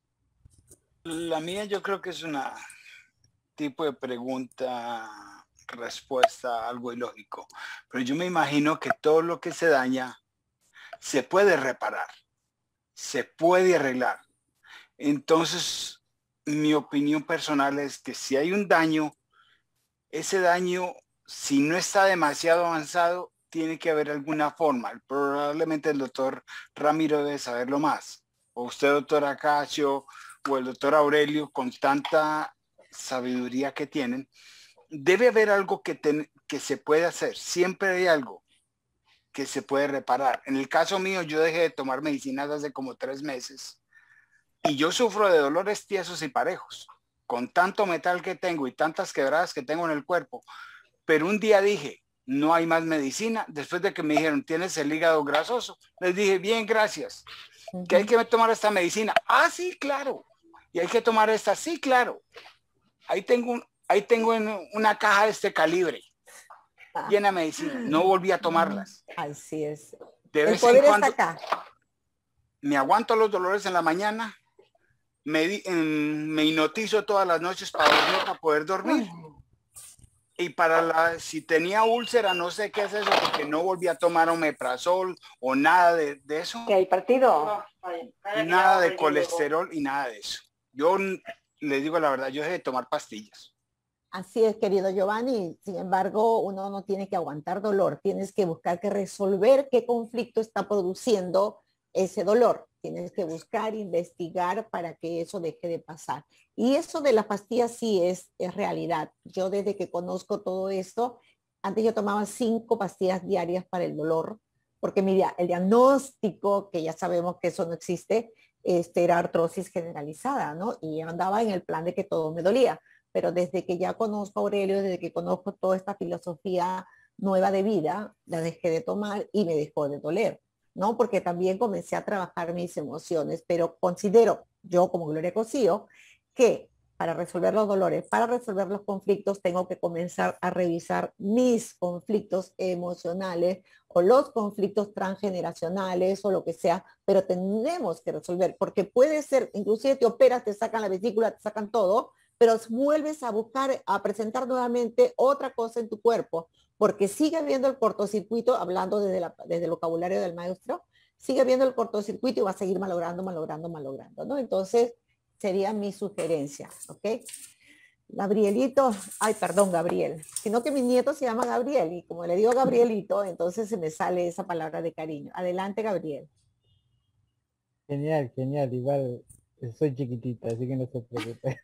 La mía yo creo que es una tipo de pregunta, respuesta, algo ilógico. Pero yo me imagino que todo lo que se daña se puede reparar, se puede arreglar. Entonces, mi opinión personal es que si hay un daño, ese daño, si no está demasiado avanzado, tiene que haber alguna forma. Probablemente el doctor Ramiro debe saberlo más. O usted, doctor Acacio, o el doctor Aurelio, con tanta sabiduría que tienen, debe haber algo que, ten, que se puede hacer. Siempre hay algo que se puede reparar. En el caso mío, yo dejé de tomar medicinas hace como tres meses y yo sufro de dolores tiesos y parejos, con tanto metal que tengo y tantas quebradas que tengo en el cuerpo. Pero un día dije, no hay más medicina. Después de que me dijeron, tienes el hígado grasoso, les dije, bien, gracias. Uh-huh. ¿Que hay que tomar esta medicina? Ah, sí, claro. ¿Y hay que tomar esta? Sí, claro. Ahí tengo, un, ahí tengo una caja de este calibre, ah. llena de medicina. No volví a tomarlas. Así es. De vez en cuando está acá. Me aguanto los dolores en la mañana, me, me hipnotizo todas las noches para, dormir, para poder dormir. Y para la, si tenía úlcera, no sé qué es eso, porque no volví a tomar omeprazol o nada de, de eso. ¿Que hay partido? Nada de colesterol y nada de eso. Yo le digo la verdad, yo dejé de tomar pastillas. Así es, querido Giovanni. Sin embargo, uno no tiene que aguantar dolor. Tienes que buscar que resolver qué conflicto está produciendo ese dolor. Tienes que buscar, investigar para que eso deje de pasar. Y eso de las pastillas sí es, es realidad. Yo desde que conozco todo esto, antes yo tomaba cinco pastillas diarias para el dolor, porque mira, el diagnóstico, que ya sabemos que eso no existe, este, era artrosis generalizada, ¿no? Y yo andaba en el plan de que todo me dolía. Pero desde que ya conozco a Aurelio, desde que conozco toda esta filosofía nueva de vida, la dejé de tomar y me dejó de doler, ¿no? Porque también comencé a trabajar mis emociones, pero considero, yo como Gloria Cosío, que para resolver los dolores, para resolver los conflictos, tengo que comenzar a revisar mis conflictos emocionales o los conflictos transgeneracionales o lo que sea, pero tenemos que resolver, porque puede ser, inclusive te operas, te sacan la vesícula, te sacan todo, pero vuelves a buscar, a presentar nuevamente otra cosa en tu cuerpo, porque sigue habiendo el cortocircuito, hablando desde, la, desde el vocabulario del maestro, sigue habiendo el cortocircuito y va a seguir malogrando, malogrando, malogrando, ¿no? Entonces, sería mi sugerencia, ¿ok? Gabrielito, ay, perdón, Gabriel, sino que mi nieto se llama Gabriel, y como le digo Gabrielito, entonces se me sale esa palabra de cariño. Adelante, Gabriel. Genial, genial, igual soy chiquitita, así que no se preocupe.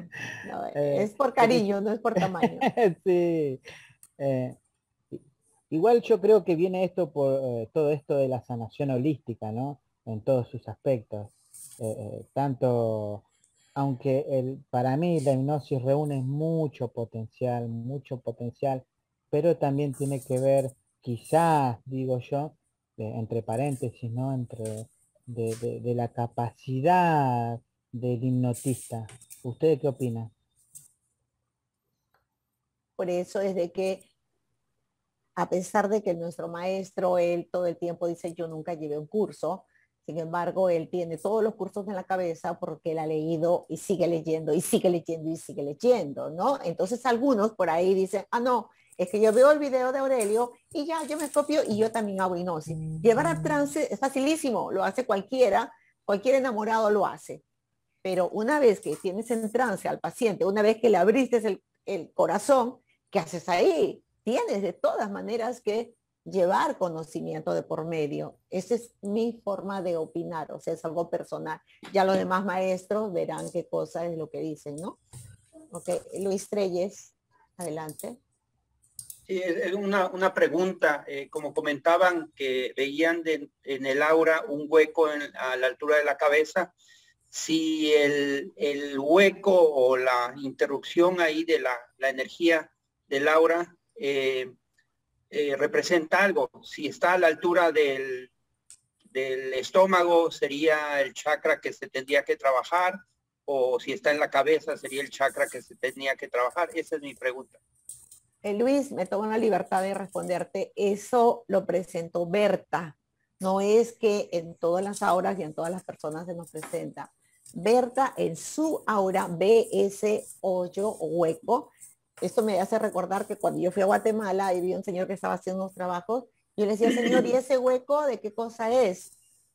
No, es por cariño, no es por tamaño. Sí. Eh, Igual yo creo que viene esto por eh, todo esto de la sanación holística, ¿no? En todos sus aspectos. Eh, eh, tanto, aunque el, para mí la hipnosis reúne mucho potencial, mucho potencial, pero también tiene que ver, quizás, digo yo, eh, entre paréntesis, ¿no? Entre de, de, de la capacidad del hipnotista. ¿Usted qué opina? Por eso es de que, a pesar de que nuestro maestro, él todo el tiempo dice, yo nunca llevé un curso, sin embargo, él tiene todos los cursos en la cabeza porque él ha leído y sigue leyendo y sigue leyendo y sigue leyendo, ¿no? Entonces algunos por ahí dicen, ah, no, es que yo veo el video de Aurelio y ya yo me copio y yo también hago hipnosis. Llevar a trance es facilísimo, lo hace cualquiera, cualquier enamorado lo hace. Pero una vez que tienes en trance al paciente, una vez que le abriste el, el corazón, ¿qué haces ahí? Tienes de todas maneras que llevar conocimiento de por medio. Esa es mi forma de opinar, o sea, es algo personal. Ya los demás maestros verán qué cosa es lo que dicen, ¿no? Ok, Luis Treyes, adelante. Sí, es una, una pregunta, eh, como comentaban que veían de, en el aura un hueco en, a la altura de la cabeza, si el, el hueco o la interrupción ahí de la, la energía del aura eh, eh, representa algo. Si está a la altura del, del estómago, sería el chakra que se tendría que trabajar, o si está en la cabeza, sería el chakra que se tenía que trabajar. Esa es mi pregunta. Eh, Luis, me tomo la libertad de responderte. Eso lo presentó Berta. No es que en todas las auras y en todas las personas se nos presenta. Berta en su aura ve ese hoyo o hueco. Esto me hace recordar que cuando yo fui a Guatemala y vi a un señor que estaba haciendo unos trabajos, yo le decía, señor, ¿y ese hueco de qué cosa es?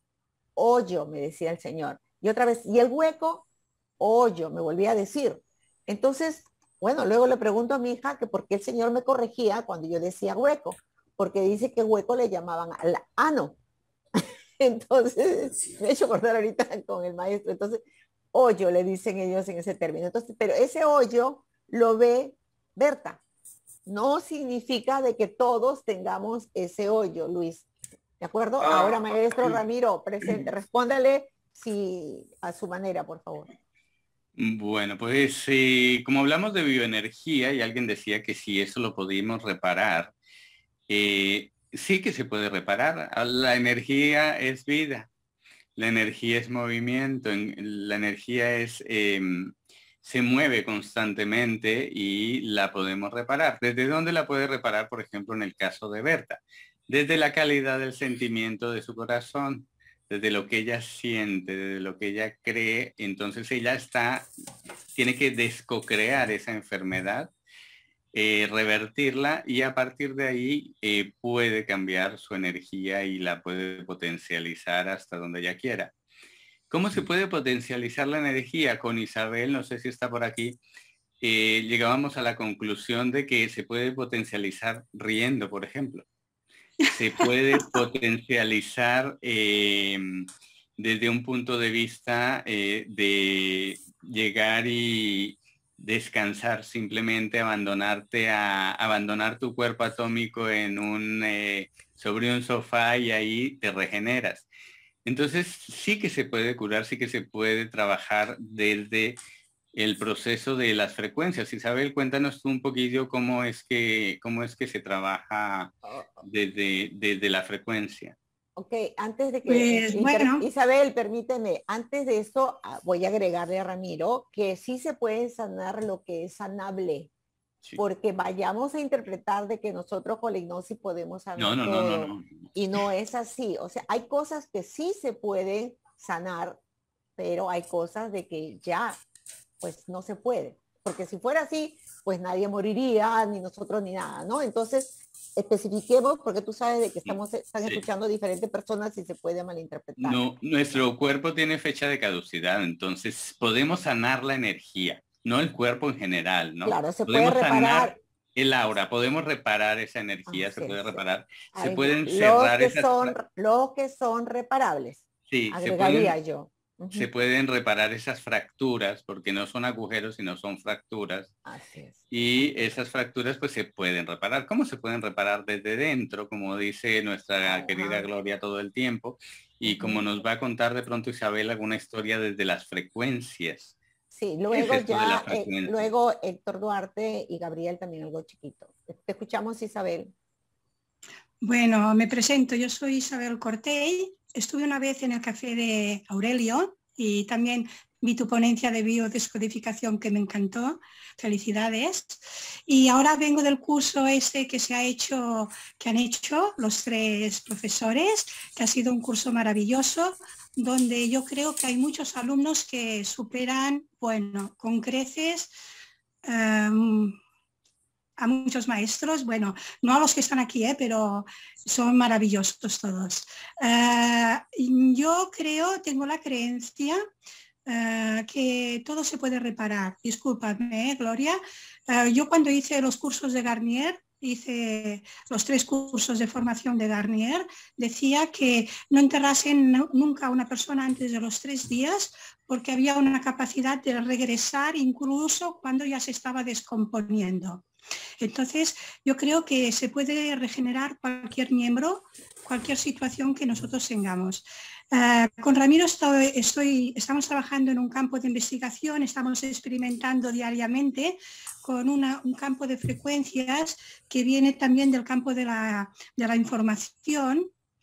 Hoyo, me decía el señor. Y otra vez, ¿y el hueco? Hoyo, me volvía a decir. Entonces, bueno, luego le pregunto a mi hija que por qué el señor me corregía cuando yo decía hueco, porque dice que hueco le llamaban al ano. Entonces, me he hecho acordar ahorita con el maestro. Entonces, hoyo le dicen ellos en ese término. Entonces, pero ese hoyo lo ve Berta. No significa de que todos tengamos ese hoyo, Luis. ¿De acuerdo? Ah, Ahora, maestro Ramiro, presente, respóndale si, a su manera, por favor. Bueno, pues eh, como hablamos de bioenergía y alguien decía que si eso lo podíamos reparar, eh, sí que se puede reparar. La energía es vida, la energía es movimiento, la energía es, eh, se mueve constantemente y la podemos reparar. ¿Desde dónde la puede reparar, por ejemplo, en el caso de Berta? Desde la calidad del sentimiento de su corazón, desde lo que ella siente, desde lo que ella cree. Entonces ella está, tiene que descocrear esa enfermedad, eh, revertirla, y a partir de ahí eh, puede cambiar su energía y la puede potencializar hasta donde ella quiera. ¿Cómo se puede potencializar la energía? Con Isabel, no sé si está por aquí, eh, llegábamos a la conclusión de que se puede potencializar riendo, por ejemplo. Se puede potencializar eh, desde un punto de vista eh, de llegar y descansar, simplemente abandonarte a abandonar tu cuerpo atómico en un eh, sobre un sofá, y ahí te regeneras. Entonces sí que se puede curar, sí que se puede trabajar desde el proceso de las frecuencias. Isabel, cuéntanos tú un poquillo cómo es que, cómo es que se trabaja desde, desde la frecuencia. Ok, antes de que... Pues, bueno. Isabel, permíteme, antes de eso voy a agregarle a Ramiro que sí se puede sanar lo que es sanable. Sí. Porque vayamos a interpretar de que nosotros con la hipnosis podemos sanar no, no, todo. No, no, no. Y no es así. O sea, hay cosas que sí se pueden sanar, pero hay cosas de que ya pues no se puede, porque si fuera así, pues nadie moriría, ni nosotros ni nada, ¿no? Entonces, especifiquemos, porque tú sabes de que estamos, están sí. escuchando diferentes personas y se puede malinterpretar. No, nuestro cuerpo tiene fecha de caducidad, entonces podemos sanar la energía, no el cuerpo en general, ¿no? Claro, se podemos puede reparar el aura, podemos reparar esa energía, ah, se sí, puede reparar, sí. se Hay, pueden cerrar que esas... son, los que son reparables, sí, agregaría se pueden... yo. uh-huh. se pueden reparar esas fracturas, porque no son agujeros, sino son fracturas. Así es. Y esas fracturas pues se pueden reparar. ¿Cómo se pueden reparar? Desde dentro, como dice nuestra uh-huh. querida Gloria todo el tiempo, y como uh-huh. nos va a contar de pronto Isabel alguna historia desde las frecuencias. Sí, luego ya, eh, luego Héctor Duarte y Gabriel también algo chiquito. Te escuchamos, Isabel. Bueno, me presento, yo soy Isabel Cortey, estuve una vez en el café de Aurelio y también vi tu ponencia de biodescodificación que me encantó, felicidades. Y ahora vengo del curso ese que se ha hecho, que han hecho los tres profesores, que ha sido un curso maravilloso, donde yo creo que hay muchos alumnos que superan, bueno, con creces, um, a muchos maestros, bueno, no a los que están aquí, ¿eh? Pero son maravillosos todos. Uh, yo creo, tengo la creencia uh, que todo se puede reparar. Discúlpame, ¿eh, Gloria. Uh, yo cuando hice los cursos de Garnier, hice los tres cursos de formación de Garnier, decía que no enterrasen nunca a una persona antes de los tres días porque había una capacidad de regresar incluso cuando ya se estaba descomponiendo. Entonces, yo creo que se puede regenerar cualquier miembro, cualquier situación que nosotros tengamos. Uh, con Ramiro estoy, estoy, estamos trabajando en un campo de investigación, estamos experimentando diariamente con una, un campo de frecuencias que viene también del campo de la, de la información,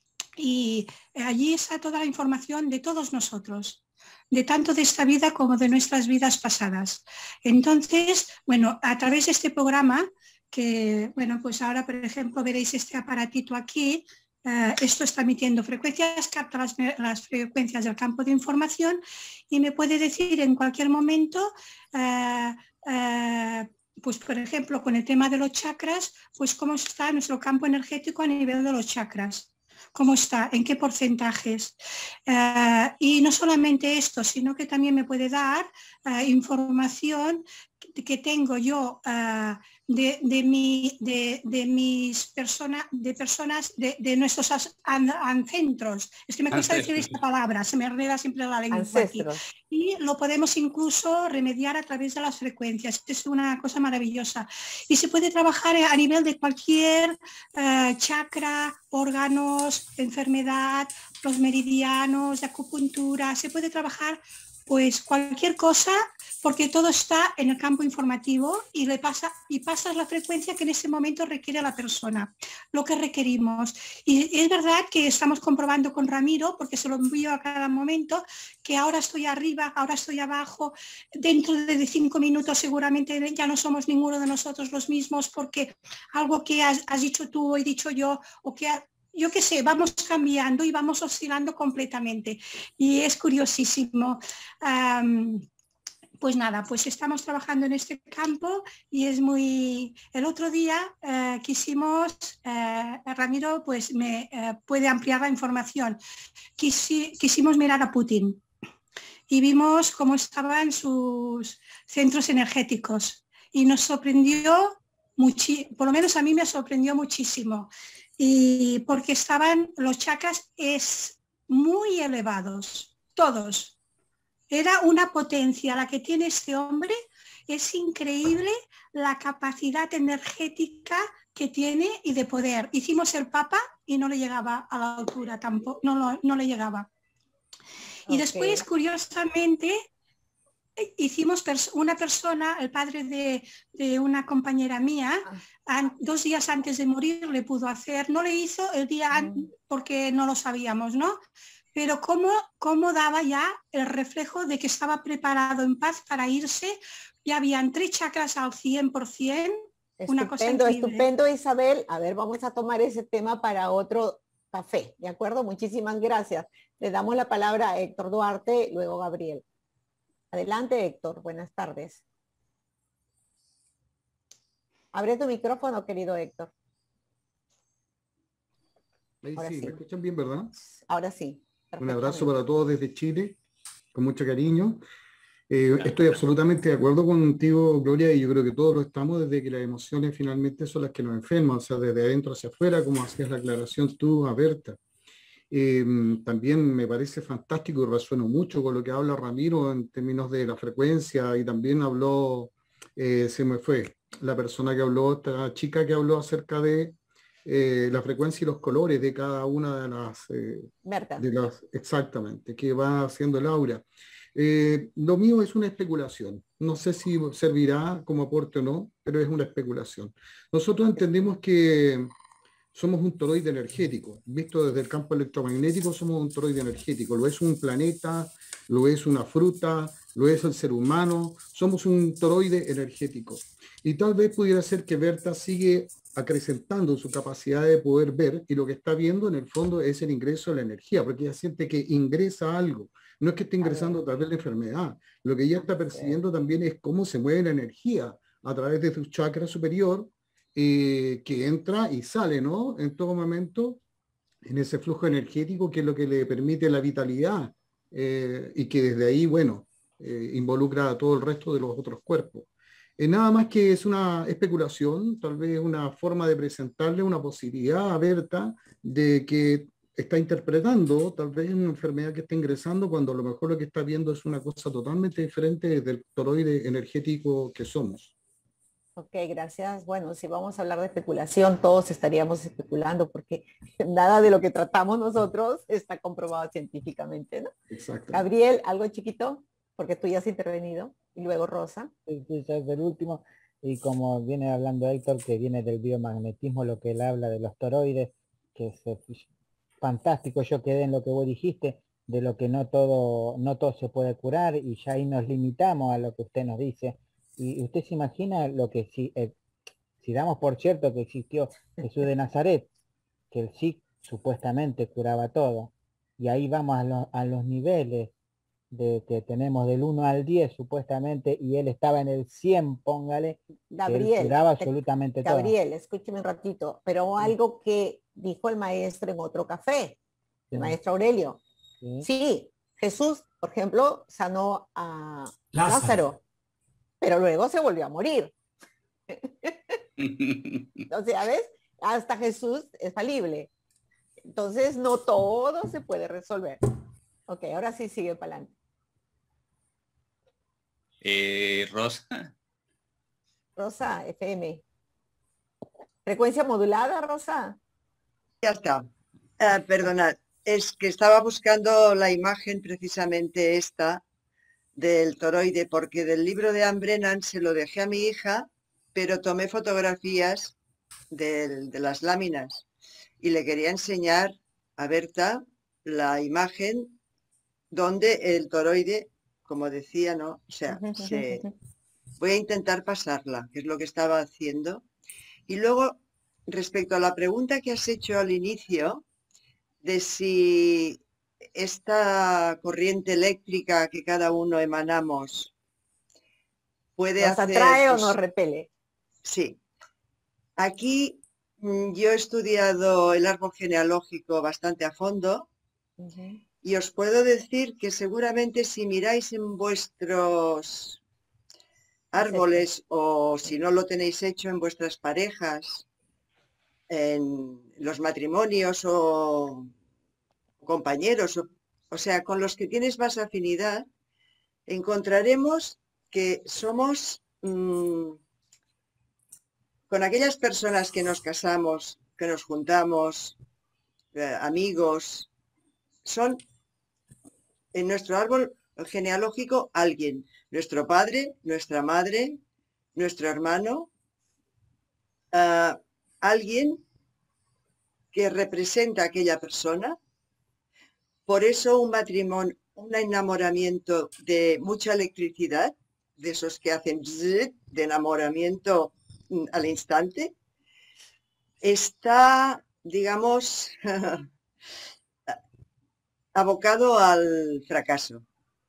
y allí está toda la información de todos nosotros, de tanto de esta vida como de nuestras vidas pasadas. Entonces, bueno, a través de este programa, que, bueno, pues ahora, por ejemplo, veréis este aparatito aquí, uh, esto está emitiendo frecuencias, capta las, las frecuencias del campo de información y me puede decir en cualquier momento, uh, uh, pues por ejemplo, con el tema de los chakras, pues cómo está nuestro campo energético a nivel de los chakras. ¿Cómo está? ¿En qué porcentajes? Uh, y no solamente esto, sino que también me puede dar uh, información que, que tengo yo uh, de, de, mi, de, de mis personas, de personas, de, de nuestros ancestros. Es que me cuesta decir esta palabra, se me enreda siempre la lengua aquí. Y lo podemos incluso remediar a través de las frecuencias. Es una cosa maravillosa. Y se puede trabajar a nivel de cualquier uh, chakra, órganos, enfermedad, los meridianos, de acupuntura. Se puede trabajar pues cualquier cosa, porque todo está en el campo informativo y le pasa y pasas la frecuencia que en ese momento requiere la persona, lo que requerimos. Y es verdad que estamos comprobando con Ramiro, porque se lo envío a cada momento, que ahora estoy arriba, ahora estoy abajo, dentro de cinco minutos seguramente ya no somos ninguno de nosotros los mismos, porque algo que has, has dicho tú o he dicho yo, o que ha, yo qué sé, vamos cambiando y vamos oscilando completamente. Y es curiosísimo. Um, pues nada, pues estamos trabajando en este campo y es muy... El otro día uh, quisimos, uh, Ramiro pues me uh, puede ampliar la información. Quisi, quisimos mirar a Putin y vimos cómo estaban sus centros energéticos y nos sorprendió, muchi- por lo menos a mí me sorprendió muchísimo. Y porque estaban los chakras es muy elevados, todos. Era una potencia la que tiene este hombre, es increíble la capacidad energética que tiene y de poder. Hicimos el Papa y no le llegaba a la altura tampoco, no, lo, no le llegaba. Y okay. Después, curiosamente, hicimos pers una persona, el padre de, de una compañera mía, an, dos días antes de morir le pudo hacer, no le hizo el día mm. porque no lo sabíamos, ¿no? Pero cómo, cómo daba ya el reflejo de que estaba preparado en paz para irse, ya habían tres chakras al cien por cien, una cosa increíble. Estupendo, Isabel. A ver, vamos a tomar ese tema para otro café, ¿de acuerdo? Muchísimas gracias. Le damos la palabra a Héctor Duarte, luego Gabriel. Adelante, Héctor. Buenas tardes. Abre tu micrófono, querido Héctor. Ahí sí, sí, me escuchan bien, ¿verdad? Ahora sí. Un abrazo para todos desde Chile, con mucho cariño. Eh, estoy absolutamente de acuerdo contigo, Gloria, y yo creo que todos lo estamos desde que las emociones finalmente son las que nos enferman, o sea, desde adentro hacia afuera, como hacías la aclaración tú, Berta. Eh, también me parece fantástico y resueno mucho con lo que habla Ramiro en términos de la frecuencia, y también habló, eh, se me fue, la persona que habló, esta chica que habló acerca de eh, la frecuencia y los colores de cada una de las, eh, de las, exactamente, que va haciendo el aura. Eh, lo mío es una especulación. No sé si servirá como aporte o no, pero es una especulación. Nosotros entendemos que somos un toroide energético. Visto desde el campo electromagnético, somos un toroide energético. Lo es un planeta, lo es una fruta, lo es el ser humano. Somos un toroide energético. Y tal vez pudiera ser que Berta sigue acrecentando su capacidad de poder ver, y lo que está viendo en el fondo es el ingreso de la energía, porque ella siente que ingresa algo. No es que esté ingresando a través de la enfermedad. Lo que ella está percibiendo también es cómo se mueve la energía a través de su chakra superior, eh, que entra y sale, ¿no? En todo momento, en ese flujo energético, que es lo que le permite la vitalidad, eh, y que desde ahí, bueno, eh, involucra a todo el resto de los otros cuerpos. Eh, nada más que es una especulación, tal vez una forma de presentarle una posibilidad a Berta de que está interpretando tal vez una enfermedad que está ingresando, cuando a lo mejor lo que está viendo es una cosa totalmente diferente del toroide energético que somos. Ok, gracias. Bueno, si vamos a hablar de especulación, todos estaríamos especulando, porque nada de lo que tratamos nosotros está comprobado científicamente, ¿no? Exacto. Gabriel, algo chiquito, porque tú ya has intervenido, y luego Rosa. Sí, quizás el último, y como viene hablando Héctor, que viene del biomagnetismo, lo que él habla de los toroides, que es eh, fantástico. Yo quedé en lo que vos dijiste, de lo que no todo, no todo se puede curar, y ya ahí nos limitamos a lo que usted nos dice. Y usted se imagina lo que si, eh, si damos por cierto que existió Jesús de Nazaret, que él sí supuestamente curaba todo, y ahí vamos a, lo, a los niveles de que tenemos del uno al diez supuestamente, y él estaba en el cien, póngale, Gabriel, que él curaba te, absolutamente Gabriel, todo. Gabriel, escúcheme un ratito, pero algo que dijo el maestro en otro café, el sí. maestro Aurelio. Sí. sí, Jesús, por ejemplo, sanó a Lázaro. Lázaro, pero luego se volvió a morir. Entonces, ¿sabes? Hasta Jesús es falible. Entonces, no todo se puede resolver. Ok, ahora sí sigue para adelante. Eh, Rosa. Rosa, F M. ¿Frecuencia modulada, Rosa? Ya está. Uh, perdonad, es que estaba buscando la imagen precisamente esta del toroide, porque del libro de Anne Brennan se lo dejé a mi hija, pero tomé fotografías de, de las láminas y le quería enseñar a Berta la imagen donde el toroide, como decía, ¿no? O sea, se... voy a intentar pasarla, que es lo que estaba haciendo. Y luego, respecto a la pregunta que has hecho al inicio, de si esta corriente eléctrica que cada uno emanamos puede ¿nos hacer, atrae pues, o nos repele? Sí. Aquí yo he estudiado el árbol genealógico bastante a fondo. Uh-huh. Y os puedo decir que seguramente si miráis en vuestros árboles, o si no lo tenéis hecho en vuestras parejas, en los matrimonios o compañeros, o, o sea, con los que tienes más afinidad, encontraremos que somos mmm, con aquellas personas que nos casamos, que nos juntamos, eh, amigos, son en nuestro árbol genealógico alguien, nuestro padre, nuestra madre, nuestro hermano, uh, alguien que representa a aquella persona. Por eso un matrimonio, un enamoramiento de mucha electricidad, de esos que hacen bzzz, de enamoramiento al instante, está, digamos, abocado al fracaso,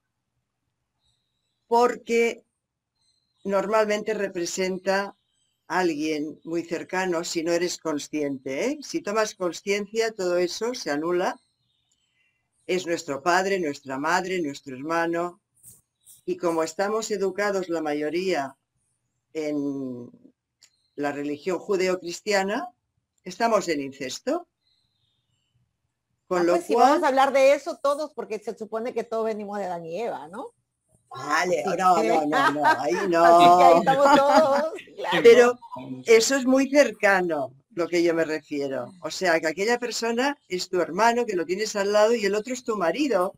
porque normalmente representa a alguien muy cercano si no eres consciente, ¿eh? Si tomas conciencia, todo eso se anula. Es nuestro padre, nuestra madre, nuestro hermano, y como estamos educados la mayoría en la religión judeocristiana, estamos en incesto. Con Ah, lo pues si cual, vamos a hablar de eso todos, porque se supone que todos venimos de Adán y Eva, ¿no? vale, Así no, que, no, no, no, ahí así que ahí no. estamos todos, claro. Pero eso es muy cercano, lo que yo me refiero. O sea, que aquella persona es tu hermano, que lo tienes al lado, y el otro es tu marido.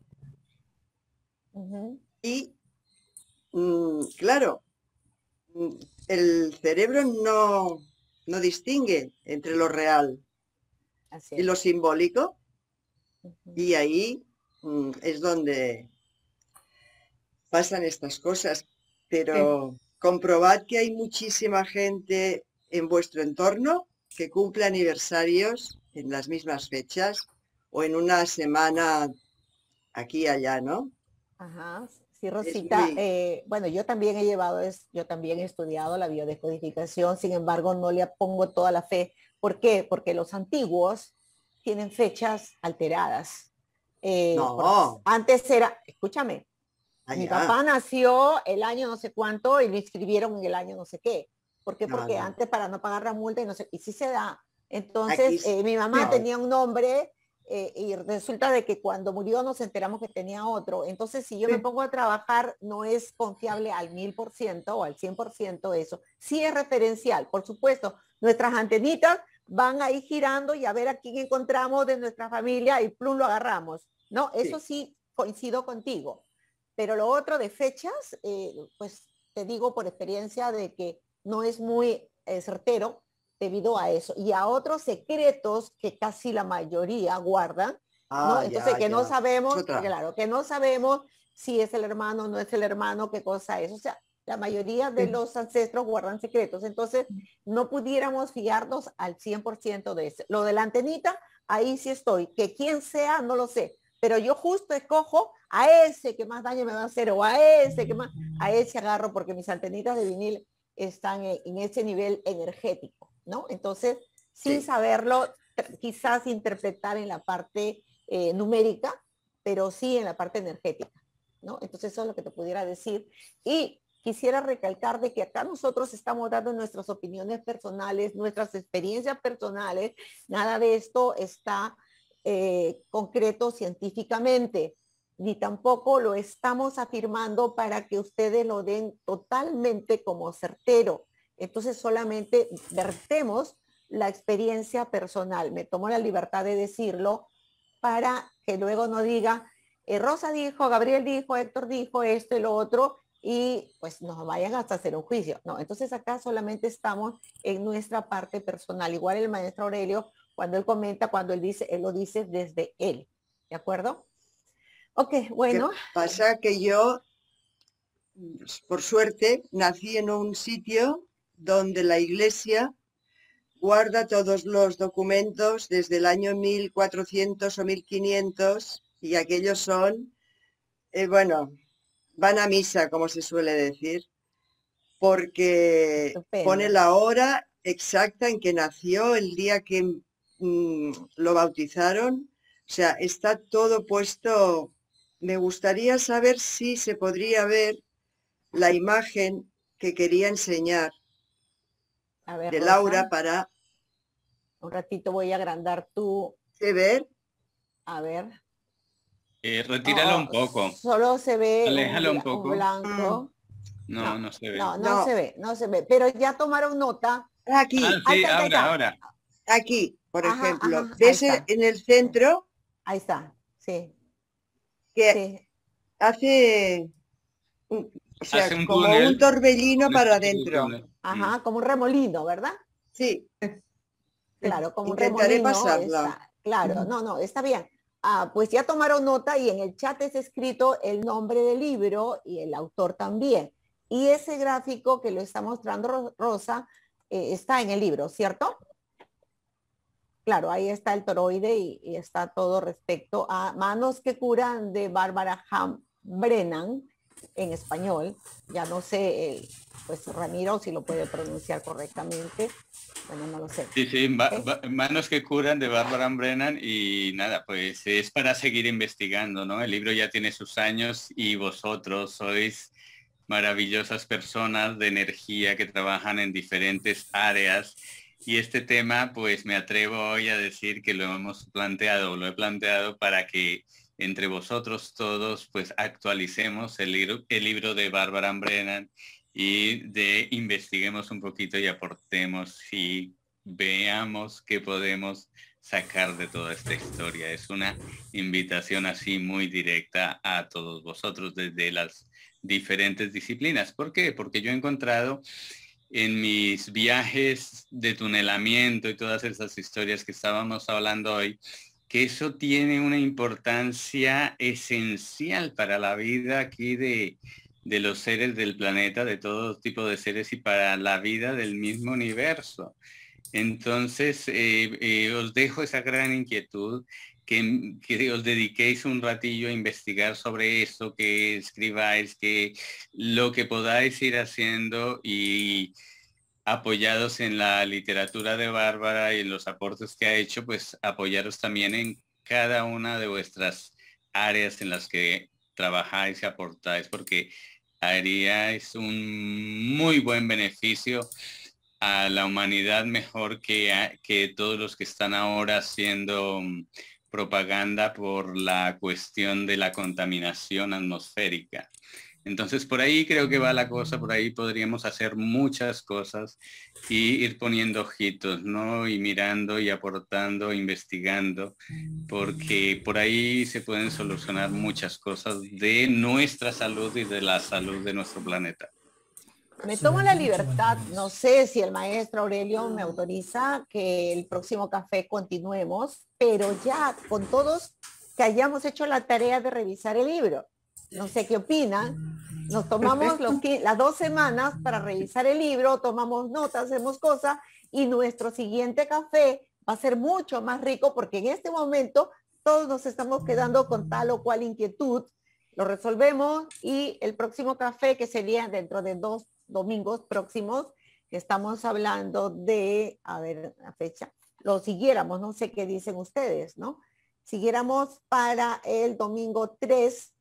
Ujú. Y, mm, claro, mm, el cerebro no, no distingue entre lo real Así y es. lo simbólico, Ujú. y ahí mm, es donde pasan estas cosas. Pero comprobad que hay muchísima gente en vuestro entorno que cumple aniversarios en las mismas fechas o en una semana aquí y allá, ¿no? Ajá, sí, Es Rosita. muy... eh, bueno, yo también he llevado, es, yo también he estudiado la biodescodificación, sin embargo, no le pongo toda la fe. ¿Por qué? Porque los antiguos tienen fechas alteradas. Eh, por- No, antes era, escúchame, mi allá. papá nació el año no sé cuánto y lo inscribieron en el año no sé qué. ¿Por qué? No, Porque no. antes para no pagar la multa y no sé, y sí se da. Aquí Entonces, s- eh, mi mamá no. tenía un nombre eh, y resulta de que cuando murió nos enteramos que tenía otro. Entonces, si yo me pongo a trabajar, no es confiable al mil por ciento o al cien por ciento eso. Sí es referencial, por supuesto. Nuestras antenitas van ahí girando y a ver a quién encontramos de nuestra familia y plum lo agarramos. No, eso Sí. sí coincido contigo. Pero lo otro de fechas, eh, pues te digo por experiencia de que no es muy eh, certero debido a eso. Y a otros secretos que casi la mayoría guardan, ¿no? Ah, Entonces ya, que no ya. Es sabemos, otra. claro, que no sabemos si es el hermano, no es el hermano, qué cosa es. O sea, la mayoría de los ancestros guardan secretos. Entonces, no pudiéramos fiarnos al cien por ciento de eso. Lo de la antenita, ahí sí estoy. Que quien sea, no lo sé. Pero yo justo escojo a ese que más daño me va a hacer o a ese que más, a ese agarro porque mis antenitas de vinil están en, en ese nivel energético, ¿no? Entonces, sin Sí. saberlo, quizás interpretar en la parte eh, numérica, pero sí en la parte energética, ¿no? Entonces, eso es lo que te pudiera decir. Y quisiera recalcar de que acá nosotros estamos dando nuestras opiniones personales, nuestras experiencias personales, nada de esto está eh, concreto científicamente, ni tampoco lo estamos afirmando para que ustedes lo den totalmente como certero. Entonces solamente vertemos la experiencia personal. Me tomo la libertad de decirlo para que luego no diga, eh, Rosa dijo, Gabriel dijo, Héctor dijo esto y lo otro, y pues nos vayan hasta hacer un juicio. No, entonces acá solamente estamos en nuestra parte personal. Igual el maestro Aurelio, cuando él comenta, cuando él dice, él lo dice desde él. ¿De acuerdo? Ok, bueno. ¿Qué pasa? Que yo, por suerte, nací en un sitio donde la iglesia guarda todos los documentos desde el año mil cuatrocientos o mil quinientos y aquellos son, eh, bueno, van a misa, como se suele decir, porque Estupendo. pone la hora exacta en que nació, el día que mm, lo bautizaron. O sea, está todo puesto. Me gustaría saber si se podría ver la imagen que quería enseñar A ver, de Rosa, Laura para un ratito voy a agrandar tu, ¿se ver? a ver. Eh, retíralo Oh, un poco. Solo se ve un, Aléjalo un bla- un poco. blanco. No, no se ve. No, no, No. se ve, no se ve. Pero ya tomaron nota. Aquí, Ah, Ahí sí, está, ahí ahora, está. ahora. aquí, por Ajá, ejemplo. ajá, ahí ¿Ves está. en el centro Ahí está, sí, que sí. hace, un- o sea, Hace un como túnel. un torbellino Una para especie de adentro? túnel. Ajá, como un remolino, ¿verdad? Sí. Claro, como un Intentaré remolino pasarla. está. Claro, no, no, está bien. Ah, pues ya tomaron nota y en el chat es escrito el nombre del libro y el autor también. Y ese gráfico que lo está mostrando Ro- Rosa eh, está en el libro, ¿cierto? Claro, ahí está el toroide y, y está todo respecto a Manos que curan de Bárbara Ham Brennan en español. Ya no sé, eh, pues Ramiro si lo puede pronunciar correctamente. Bueno, no lo sé. Sí, sí, ba- ¿Ok? ba- Manos que curan de Bárbara Brennan y nada, pues es para seguir investigando, ¿no? El libro ya tiene sus años y vosotros sois maravillosas personas de energía que trabajan en diferentes áreas Y este tema, pues me atrevo hoy a decir que lo hemos planteado, lo he planteado para que entre vosotros todos, pues actualicemos el libro, el libro de Barbara Brennan y de investiguemos un poquito y aportemos y veamos qué podemos sacar de toda esta historia. Es una invitación así muy directa a todos vosotros desde las diferentes disciplinas. ¿Por qué? Porque yo he encontrado en mis viajes de tunelamiento y todas esas historias que estábamos hablando hoy, que eso tiene una importancia esencial para la vida aquí de, de los seres del planeta, de todo tipo de seres y para la vida del mismo universo. Entonces, eh, eh, os dejo esa gran inquietud, que, que os dediquéis un ratillo a investigar sobre eso, que escribáis, que lo que podáis ir haciendo y apoyados en la literatura de Bárbara y en los aportes que ha hecho, pues apoyaros también en cada una de vuestras áreas en las que trabajáis y aportáis, porque haríais un muy buen beneficio a la humanidad, mejor que, que todos los que están ahora haciendo propaganda por la cuestión de la contaminación atmosférica. Entonces por ahí creo que va la cosa, por ahí podríamos hacer muchas cosas y ir poniendo ojitos, ¿no? Y mirando y aportando, investigando, porque por ahí se pueden solucionar muchas cosas de nuestra salud y de la salud de nuestro planeta. Me tomo la libertad, no sé si el maestro Aurelio me autoriza que el próximo café continuemos, pero ya con todos que hayamos hecho la tarea de revisar el libro. No sé qué opinan. Nos tomamos los, las dos semanas para revisar el libro, tomamos notas, hacemos cosas y nuestro siguiente café va a ser mucho más rico porque en este momento todos nos estamos quedando con tal o cual inquietud. Lo resolvemos y el próximo café, que sería dentro de dos domingos próximos, que estamos hablando de, a ver, la fecha, lo siguiéramos, no sé qué dicen ustedes, ¿no? Siguiéramos para el domingo tres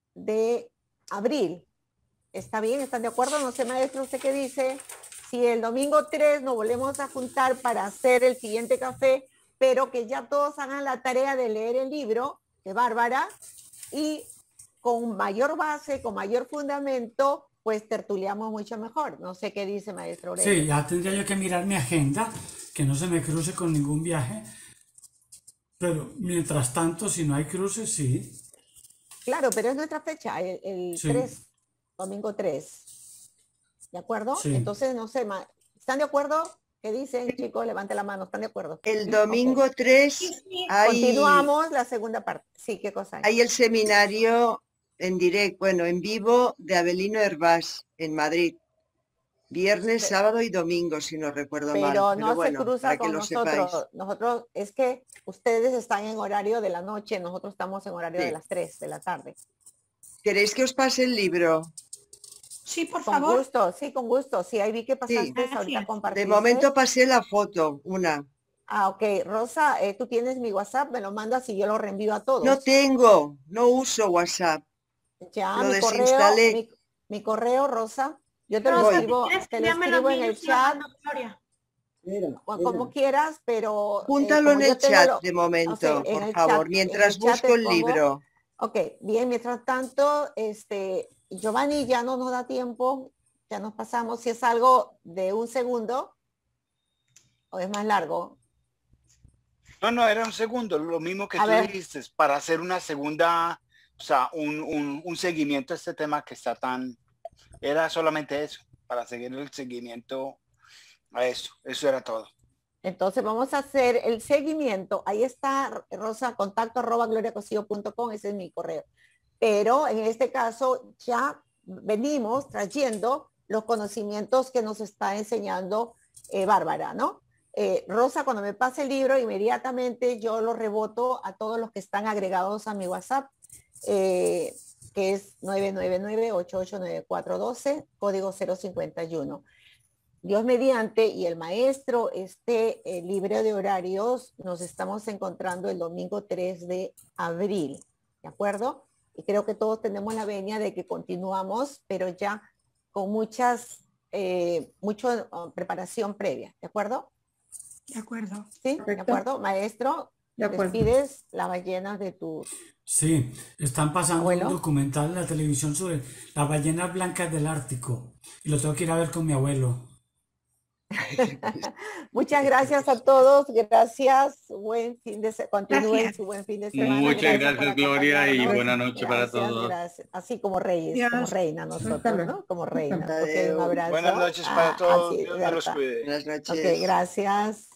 de abril. ¿Está bien? ¿Están de acuerdo? No sé, maestro, ¿usted qué dice? Si el domingo tres nos volvemos a juntar para hacer el siguiente café, pero que ya todos hagan la tarea de leer el libro de Bárbara y con mayor base, con mayor fundamento, pues tertuliamos mucho mejor. No sé qué dice maestro Aurelio. Sí, ya tendría yo que mirar mi agenda, que no se me cruce con ningún viaje, pero mientras tanto, si no hay cruces, sí. Claro, pero es nuestra fecha, el, el sí. tres, domingo tres. ¿De acuerdo? Sí. Entonces, no sé, ¿están de acuerdo? ¿Qué dicen, chicos? Levante la mano, ¿están de acuerdo? El domingo okay. tres sí, sí. Hay... Continuamos la segunda parte. Sí, ¿qué cosa hay? Hay el seminario en directo, bueno, en vivo de Abelino Hervás en Madrid. Viernes, pero, sábado y domingo, si no recuerdo pero mal. No pero no se bueno, cruza con nosotros. Sepáis. Nosotros, es que ustedes están en horario de la noche, nosotros estamos en horario sí. de las tres de la tarde. ¿Queréis que os pase el libro? Sí, por con favor. Con gusto, sí, con gusto. Sí, ahí vi que pasaste, sí. ahorita compartiste. De momento pasé la foto, una. Ah, ok. Rosa, eh, tú tienes mi WhatsApp, me lo mandas y yo lo reenvío a todos. No tengo, no uso WhatsApp. Ya, lo mi correo, mi, mi correo, Rosa. Yo te lo escribo, te lo escribo en el chat. O como quieras, pero... Júntalo eh, en el chat lo, de momento, o sea, por favor, chat, mientras el busco el pongo, libro. Ok, bien, mientras tanto, este, Giovanni, ya no nos da tiempo, ya nos pasamos. Si es algo de un segundo, o es más largo. No, no, era un segundo, lo mismo que a tú ver. dijiste, para hacer una segunda, o sea, un, un, un seguimiento a este tema que está tan... Era solamente eso, para seguir el seguimiento a eso, eso era todo. Entonces vamos a hacer el seguimiento, ahí está, Rosa, contacto arroba gloriacosillo punto com, ese es mi correo. Pero en este caso ya venimos trayendo los conocimientos que nos está enseñando eh, Bárbara, ¿no? Eh, Rosa, cuando me pase el libro, inmediatamente yo lo reboto a todos los que están agregados a mi WhatsApp, eh, que es nueve nueve nueve, ocho ocho nueve cuatro uno dos, código cero cincuenta y uno. Dios mediante, y el maestro, este eh, libro de horarios, nos estamos encontrando el domingo tres de abril, ¿de acuerdo? Y creo que todos tenemos la venia de que continuamos, pero ya con muchas, eh, mucha uh, preparación previa, ¿de acuerdo? De acuerdo. Sí, de acuerdo, maestro. De acuerdo. Despides las ballenas de tus... Sí, están pasando Abuelo. un documental en la televisión sobre las ballenas blancas del Ártico y lo tengo que ir a ver con mi abuelo. Muchas gracias a todos, gracias, buen fin de semana, continúen Gracias. su buen fin de semana. Muchas gracias, por Gloria, y acompañarnos. buena noche para Gracias, todos. gracias. Así como reyes, Dios. como reina nosotros, ¿no? Como reina. Ok, un abrazo. Buenas noches para Ah, todos. así, Dios me los verdad. cuide. Buenas noches. Ok, gracias.